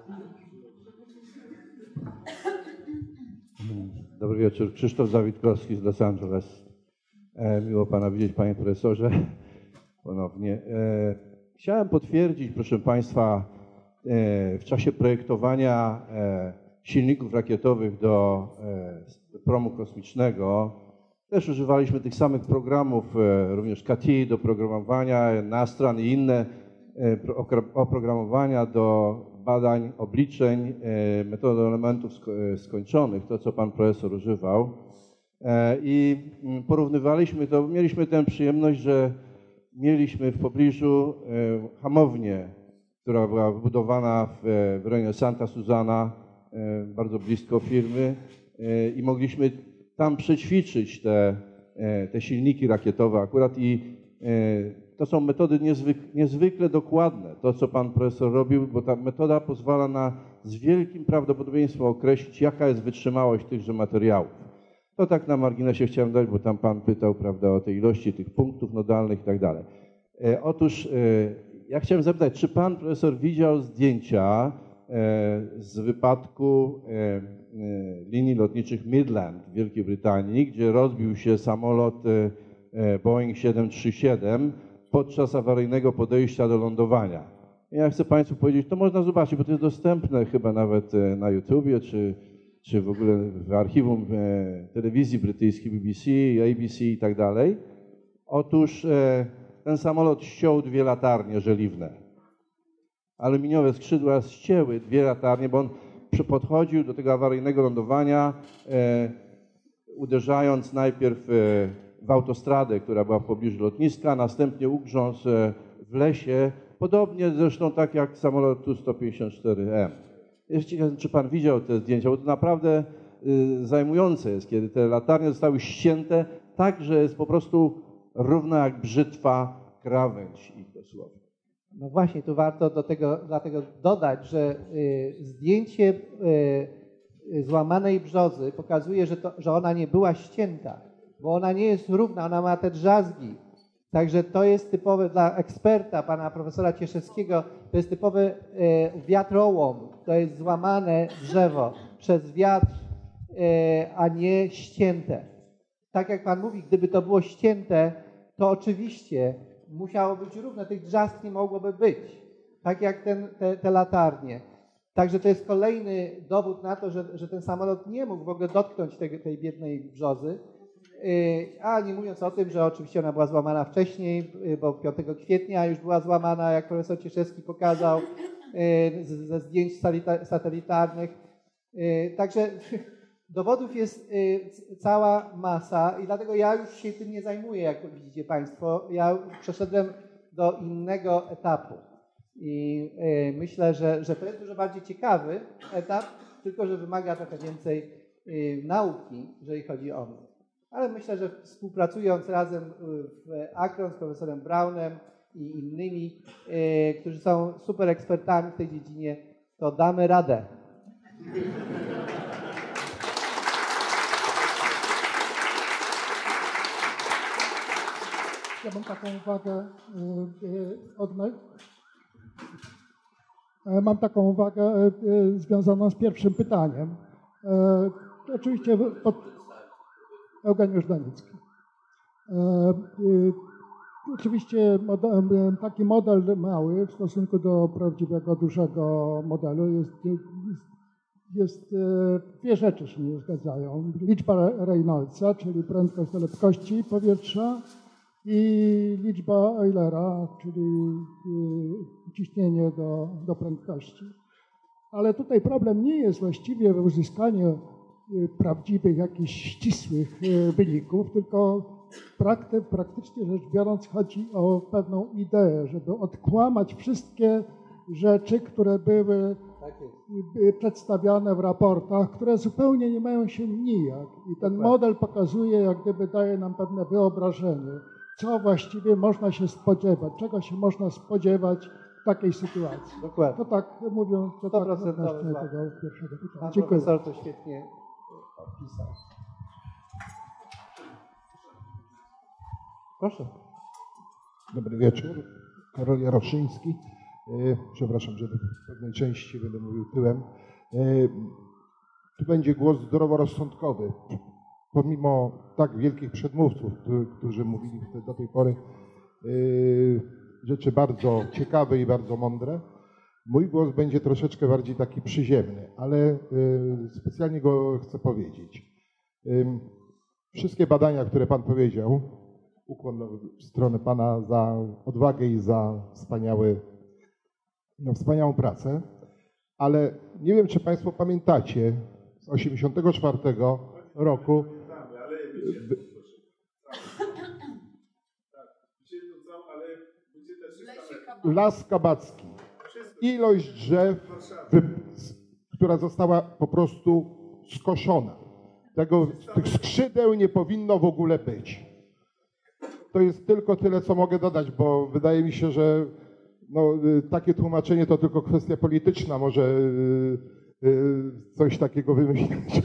Dobry wieczór, Krzysztof Zawitkowski z Los Angeles. E, miło Pana widzieć, Panie Profesorze, ponownie. E, chciałem potwierdzić, proszę Państwa, e, w czasie projektowania e, silników rakietowych do e, promu kosmicznego też używaliśmy tych samych programów, e, również K T do programowania, Nastran i inne e, oprogramowania do badań, obliczeń, e, metodą elementów sko skończonych, to co Pan Profesor używał. E, I porównywaliśmy to, mieliśmy tę przyjemność, że mieliśmy w pobliżu e, hamownię, która była wybudowana w, w rejonie Santa Susana, bardzo blisko firmy i mogliśmy tam przećwiczyć te, te silniki rakietowe akurat i to są metody niezwykle, niezwykle dokładne, to co Pan Profesor robił, bo ta metoda pozwala na z wielkim prawdopodobieństwem określić, jaka jest wytrzymałość tychże materiałów. To tak na marginesie chciałem dać, bo tam Pan pytał, prawda, o tej ilości tych punktów nodalnych i tak dalej. Otóż ja chciałem zapytać, czy Pan Profesor widział zdjęcia z wypadku linii lotniczych Midland w Wielkiej Brytanii, gdzie rozbił się samolot Boeing siedem trzy siedem podczas awaryjnego podejścia do lądowania. Ja chcę Państwu powiedzieć, to można zobaczyć, bo to jest dostępne chyba nawet na YouTubie, czy, czy w ogóle w archiwum telewizji brytyjskiej B B C, A B C i tak dalej. Otóż ten samolot ściął dwie latarnie żeliwne. Aluminiowe skrzydła ścięły dwie latarnie, bo on podchodził do tego awaryjnego lądowania, e, uderzając najpierw e, w autostradę, która była w pobliżu lotniska, następnie ugrzązł e, w lesie, podobnie zresztą tak jak samolot Tu sto pięćdziesiąt cztery M. Jeszcze czy Pan widział te zdjęcia, bo to naprawdę y, zajmujące jest, kiedy te latarnie zostały ścięte tak, że jest po prostu równa jak brzytwa krawędź ich dosłownie. No właśnie, tu warto do tego, dlatego dodać, że y, zdjęcie y, y, złamanej brzozy pokazuje, że, to, że ona nie była ścięta, bo ona nie jest równa, ona ma te drzazgi. Także to jest typowe dla eksperta, pana profesora Cieszewskiego, to jest typowy y, wiatrołom, to jest złamane drzewo przez wiatr, y, a nie ścięte. Tak jak pan mówi, gdyby to było ścięte, to oczywiście musiało być równe, tych drzazg nie mogłoby być, tak jak ten, te, te latarnie. Także to jest kolejny dowód na to, że, że ten samolot nie mógł w ogóle dotknąć tej, tej biednej brzozy. A nie mówiąc o tym, że oczywiście ona była złamana wcześniej, bo piątego kwietnia już była złamana, jak profesor Cieszewski pokazał, ze zdjęć satelitarnych. Także dowodów jest cała masa i dlatego ja już się tym nie zajmuję, jak widzicie Państwo. Ja przeszedłem do innego etapu i myślę, że, że to jest dużo bardziej ciekawy etap, tylko że wymaga trochę więcej nauki, jeżeli chodzi o mnie. Ale myślę, że współpracując razem w Akron z profesorem Brownem i innymi, którzy są super ekspertami w tej dziedzinie, to damy radę. Ja mam taką uwagę od Mam taką uwagę związaną z pierwszym pytaniem. Oczywiście pod... Eugeniusz Danicki. Oczywiście model, taki model mały w stosunku do prawdziwego, dużego modelu jest, jest, jest dwie rzeczy się nie zgadzają. Liczba Reynoldsa, czyli prędkość do lepkości powietrza i liczba Eulera, czyli ciśnienie do, do prędkości. Ale tutaj problem nie jest właściwie w uzyskaniu prawdziwych, jakichś ścisłych wyników, tylko prakty, praktycznie rzecz biorąc chodzi o pewną ideę, żeby odkłamać wszystkie rzeczy, które były przedstawiane w raportach, które zupełnie nie mają się nijak. I ten model pokazuje, jak gdyby daje nam pewne wyobrażenie, co właściwie można się spodziewać, czego się można spodziewać w takiej sytuacji. Dokładnie. To tak mówiąc, to tak odnośnie tego pierwszego pytania. Pan Dziękuję. profesor to świetnie opisał. Proszę. Dobry wieczór. Karol Jaroszyński. Przepraszam, że w pewnej części będę mówił tyłem. Tu będzie głos zdroworozsądkowy. Pomimo tak wielkich przedmówców, którzy mówili do tej pory rzeczy bardzo ciekawe i bardzo mądre, mój głos będzie troszeczkę bardziej taki przyziemny, ale specjalnie go chcę powiedzieć. Wszystkie badania, które Pan powiedział, ukłon w stronę Pana za odwagę i za wspaniały, no, wspaniałą pracę, ale nie wiem, czy Państwo pamiętacie z osiemdziesiątego czwartego roku Las Kabacki. Ilość drzew, która została po prostu skoszona. Tego, tych skrzydeł nie powinno w ogóle być. To jest tylko tyle, co mogę dodać, bo wydaje mi się, że no, takie tłumaczenie to tylko kwestia polityczna. Może yy, yy, coś takiego wymyślić.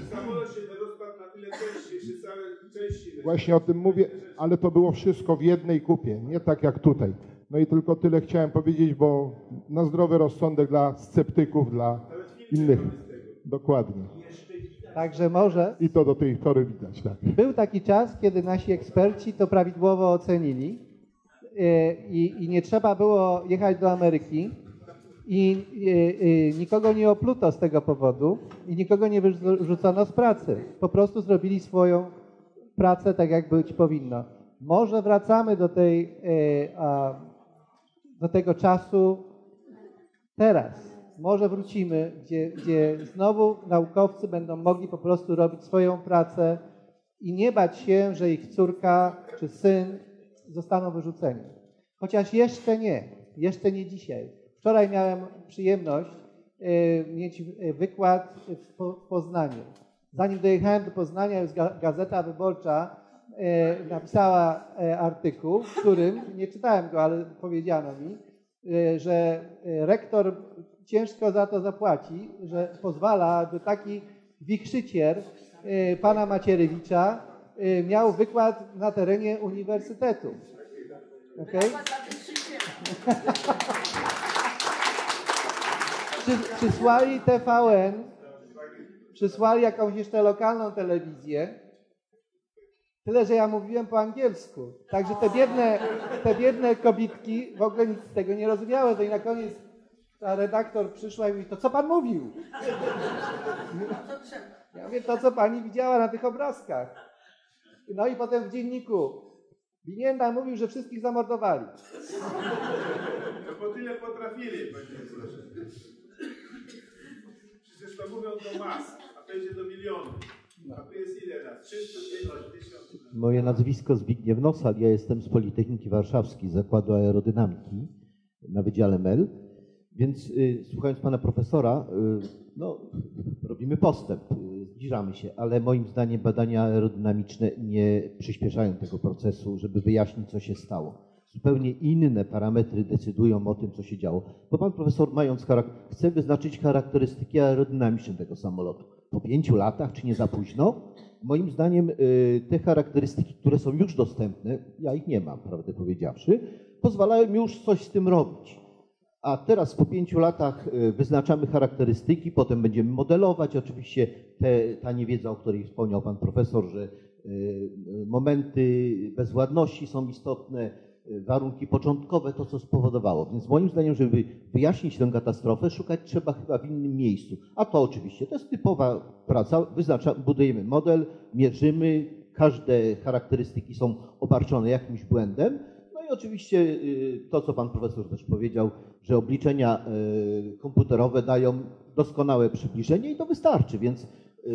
Właśnie o tym mówię, ale to było wszystko w jednej kupie, nie tak jak tutaj. No i tylko tyle chciałem powiedzieć, bo na zdrowy rozsądek dla sceptyków, dla innych. Dokładnie. Także może... I to do tej pory widać, tak. Był taki czas, kiedy nasi eksperci to prawidłowo ocenili i, i nie trzeba było jechać do Ameryki i, i, i nikogo nie opluto z tego powodu i nikogo nie wyrzucono z pracy. Po prostu zrobili swoją pracę tak, jak być powinno. Może wracamy do tej, do tego czasu teraz. Może wrócimy, gdzie, gdzie znowu naukowcy będą mogli po prostu robić swoją pracę i nie bać się, że ich córka czy syn zostaną wyrzuceni. Chociaż jeszcze nie, jeszcze nie dzisiaj. Wczoraj miałem przyjemność mieć wykład w Poznaniu. Zanim dojechałem do Poznania, już Gazeta Wyborcza napisała artykuł, w którym, nie czytałem go, ale powiedziano mi, że rektor ciężko za to zapłaci, że pozwala, aby taki wichrzycier pana Macierewicza miał wykład na terenie uniwersytetu. Okay? Przysłali T V N, przysłali jakąś jeszcze lokalną telewizję, tyle, że ja mówiłem po angielsku. Także te biedne, te biedne kobitki w ogóle nic z tego nie rozumiały. To i na koniec ta redaktor przyszła i mówi, to co pan mówił? Ja mówię, to co pani widziała na tych obrazkach. No i potem w dzienniku Winienda mówił, że wszystkich zamordowali. No po tyle potrafili, panie profesorze. Przecież to mówią do mas, a to idzie do milionów. A tu jest ile raz? trzysta pięćdziesiąt tysięcy. Moje nazwisko Zbigniew Nosal, ja jestem z Politechniki Warszawskiej, Zakładu Aerodynamiki na Wydziale M E L. Więc y, słuchając pana profesora, y, no, robimy postęp, y, zbliżamy się, ale moim zdaniem badania aerodynamiczne nie przyspieszają tego procesu, żeby wyjaśnić, co się stało. Zupełnie inne parametry decydują o tym, co się działo. Bo pan profesor, mając charak- chce wyznaczyć charakterystyki aerodynamiczne tego samolotu. Po pięciu latach, czy nie za późno? Moim zdaniem y, te charakterystyki, które są już dostępne, ja ich nie mam, prawdę powiedziawszy, pozwalają już coś z tym robić. A teraz po pięciu latach wyznaczamy charakterystyki, potem będziemy modelować. Oczywiście te, ta niewiedza, o której wspomniał pan profesor, że momenty bezładności są istotne, warunki początkowe, to co spowodowało. Więc moim zdaniem, żeby wyjaśnić tę katastrofę, szukać trzeba chyba w innym miejscu. A to oczywiście, to jest typowa praca, wyznacza, budujemy model, mierzymy, każde charakterystyki są obarczone jakimś błędem. No i oczywiście to, co pan profesor też powiedział, że obliczenia komputerowe dają doskonałe przybliżenie i to wystarczy, więc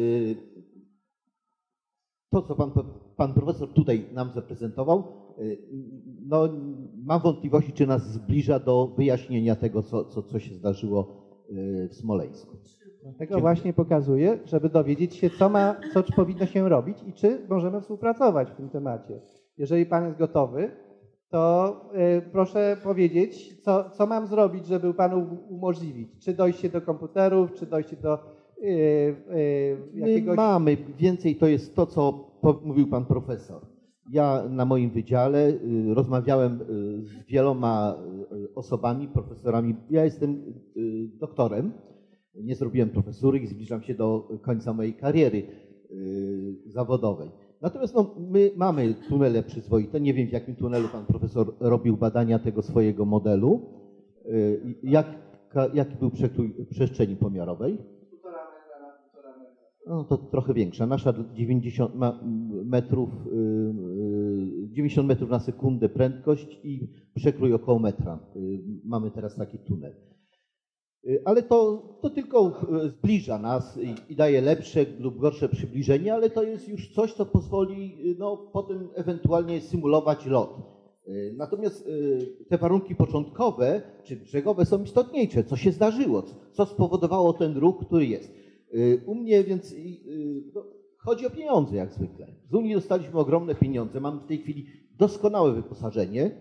to, co pan, pan profesor tutaj nam zaprezentował, no, mam wątpliwości, czy nas zbliża do wyjaśnienia tego, co, co, co się zdarzyło w Smoleńsku. Tego właśnie pokazuje, żeby dowiedzieć się, co, ma, co powinno się robić i czy możemy współpracować w tym temacie. Jeżeli pan jest gotowy, to y, proszę powiedzieć, co, co mam zrobić, żeby panu umożliwić. Czy dojście do komputerów, czy dojście do y, y, jakiegoś... My mamy, więcej to jest to, co mówił pan profesor. Ja na moim wydziale y, rozmawiałem y, z wieloma y, osobami, profesorami. Ja jestem y, doktorem, nie zrobiłem profesury i zbliżam się do końca mojej kariery y, zawodowej. Natomiast no, my mamy tunele przyzwoite. Nie wiem, w jakim tunelu pan profesor robił badania tego swojego modelu. Y, jak, jaki był przekrój przestrzeni pomiarowej? Półtora metra na półtora metra. No to trochę większa. Nasza dziewięćdziesiąt metrów, dziewięćdziesiąt metrów na sekundę prędkość i przekrój około metra. Mamy teraz taki tunel. Ale to, to tylko zbliża nas i, i daje lepsze lub gorsze przybliżenie, ale to jest już coś, co pozwoli no, potem ewentualnie symulować lot. Natomiast te warunki początkowe czy brzegowe są istotniejsze. Co się zdarzyło? Co spowodowało ten ruch, który jest? U mnie więc no, chodzi o pieniądze jak zwykle. Z Unii dostaliśmy ogromne pieniądze. Mamy w tej chwili doskonałe wyposażenie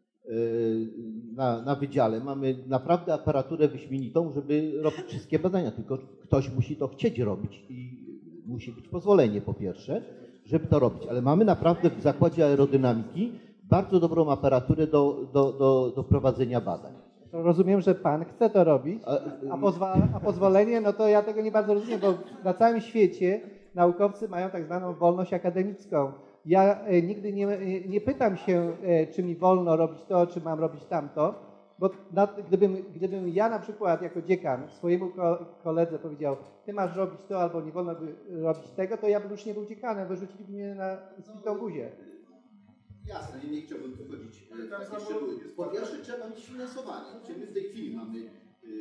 na, na wydziale. Mamy naprawdę aparaturę wyśmienitą, żeby robić wszystkie badania. Tylko ktoś musi to chcieć robić i musi być pozwolenie po pierwsze, żeby to robić. Ale mamy naprawdę w Zakładzie Aerodynamiki bardzo dobrą aparaturę do, do, do, do prowadzenia badań. To rozumiem, że pan chce to robić, a, pozwa, a pozwolenie, no to ja tego nie bardzo rozumiem, bo na całym świecie naukowcy mają tak zwaną wolność akademicką. Ja e, nigdy nie, nie pytam się, e, czy mi wolno robić to, czy mam robić tamto, bo na, gdybym, gdybym ja na przykład jako dziekan swojemu ko, koledze powiedział, ty masz robić to, albo nie wolno by robić tego, to ja bym już nie był dziekanem, wyrzuciliby mnie na spitą buzię. Jasne, nie chciałbym wchodzić w takie szczegóły. Po pierwsze trzeba mieć finansowanie. Czyli my w tej chwili mamy, yy,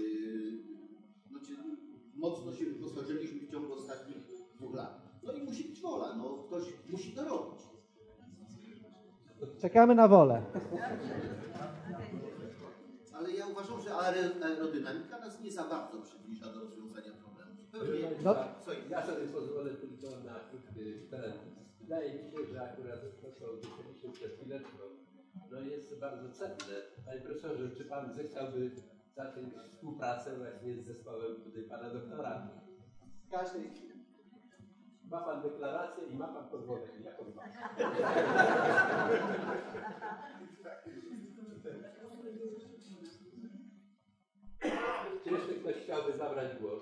znaczy, mocno się wyposażyliśmy w ciągu ostatnich dwóch lat. No i musi być wola, no ktoś musi to robić. Czekamy na wolę. Ale ja uważam, że aerodynamika nas nie za bardzo przybliża do rozwiązania problemu. No, co, ja sobie pozwolę tylko na krótki teren. Wydaje mi się, że akurat to, co usłyszeliśmy przed chwileczką, no jest bardzo cenne. Panie profesorze, czy pan zechciałby zacząć współpracę właśnie z zespołem tutaj pana doktora? W każdej chwili. Ma pan deklarację i ma pan pozwolenie. Jaką ma? Czy jeszcze ktoś chciałby zabrać głos?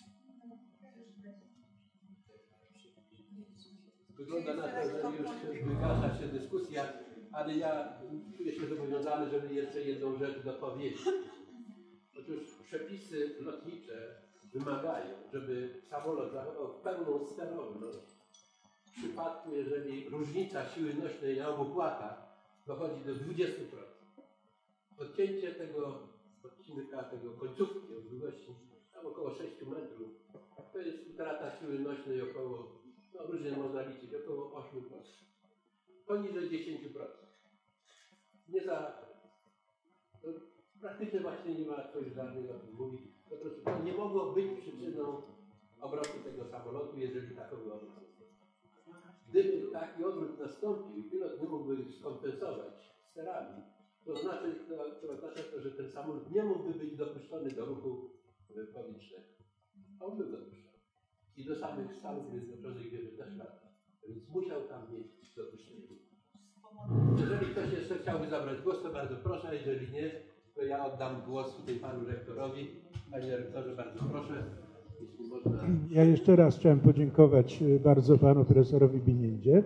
Wygląda na to, że już wygasza się dyskusja, ale ja czuję się zobowiązany, żeby jeszcze jedną rzecz dopowiedzieć. Otóż przepisy lotnicze wymagają, żeby samolot zachował pełną sterowność w przypadku przypadku, jeżeli różnica siły nośnej na obu płatach dochodzi do dwudziestu procent. Odcięcie tego odcinka, tego końcówki o długości tam około sześciu metrów, to jest utrata siły nośnej około, no różnie można liczyć, około ośmiu procent. Poniżej dziesięciu procent. Nie za... To praktycznie właśnie nie ma co już żadnych o tym mówić. Po prostu to nie mogło być przyczyną obrotu tego samolotu, jeżeli takowy obrót nastąpił. Gdyby taki obrót nastąpił i pilot nie mógłby skompensować sterami, to znaczy to, to oznacza to, że ten samolot nie mógłby być dopuszczony do ruchu powietrznego. A on był dopuszczony. I do samych Stanów Zjednoczonych wieży też lata. Więc musiał tam mieć dopuszczenie. Jeżeli ktoś jeszcze chciałby zabrać głos, to bardzo proszę. Jeżeli nie, to ja oddam głos tutaj panu rektorowi. Panie rektorze, bardzo proszę. Jeśli można... Ja jeszcze raz chciałem podziękować bardzo panu profesorowi Biniendzie.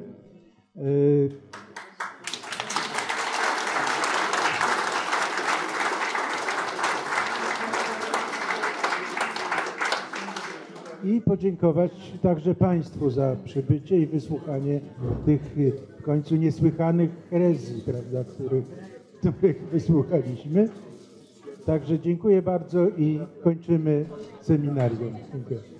I podziękować także państwu za przybycie i wysłuchanie tych w końcu niesłychanych herezji, prawda, których, których wysłuchaliśmy. Także dziękuję bardzo i kończymy seminarium. Dziękuję.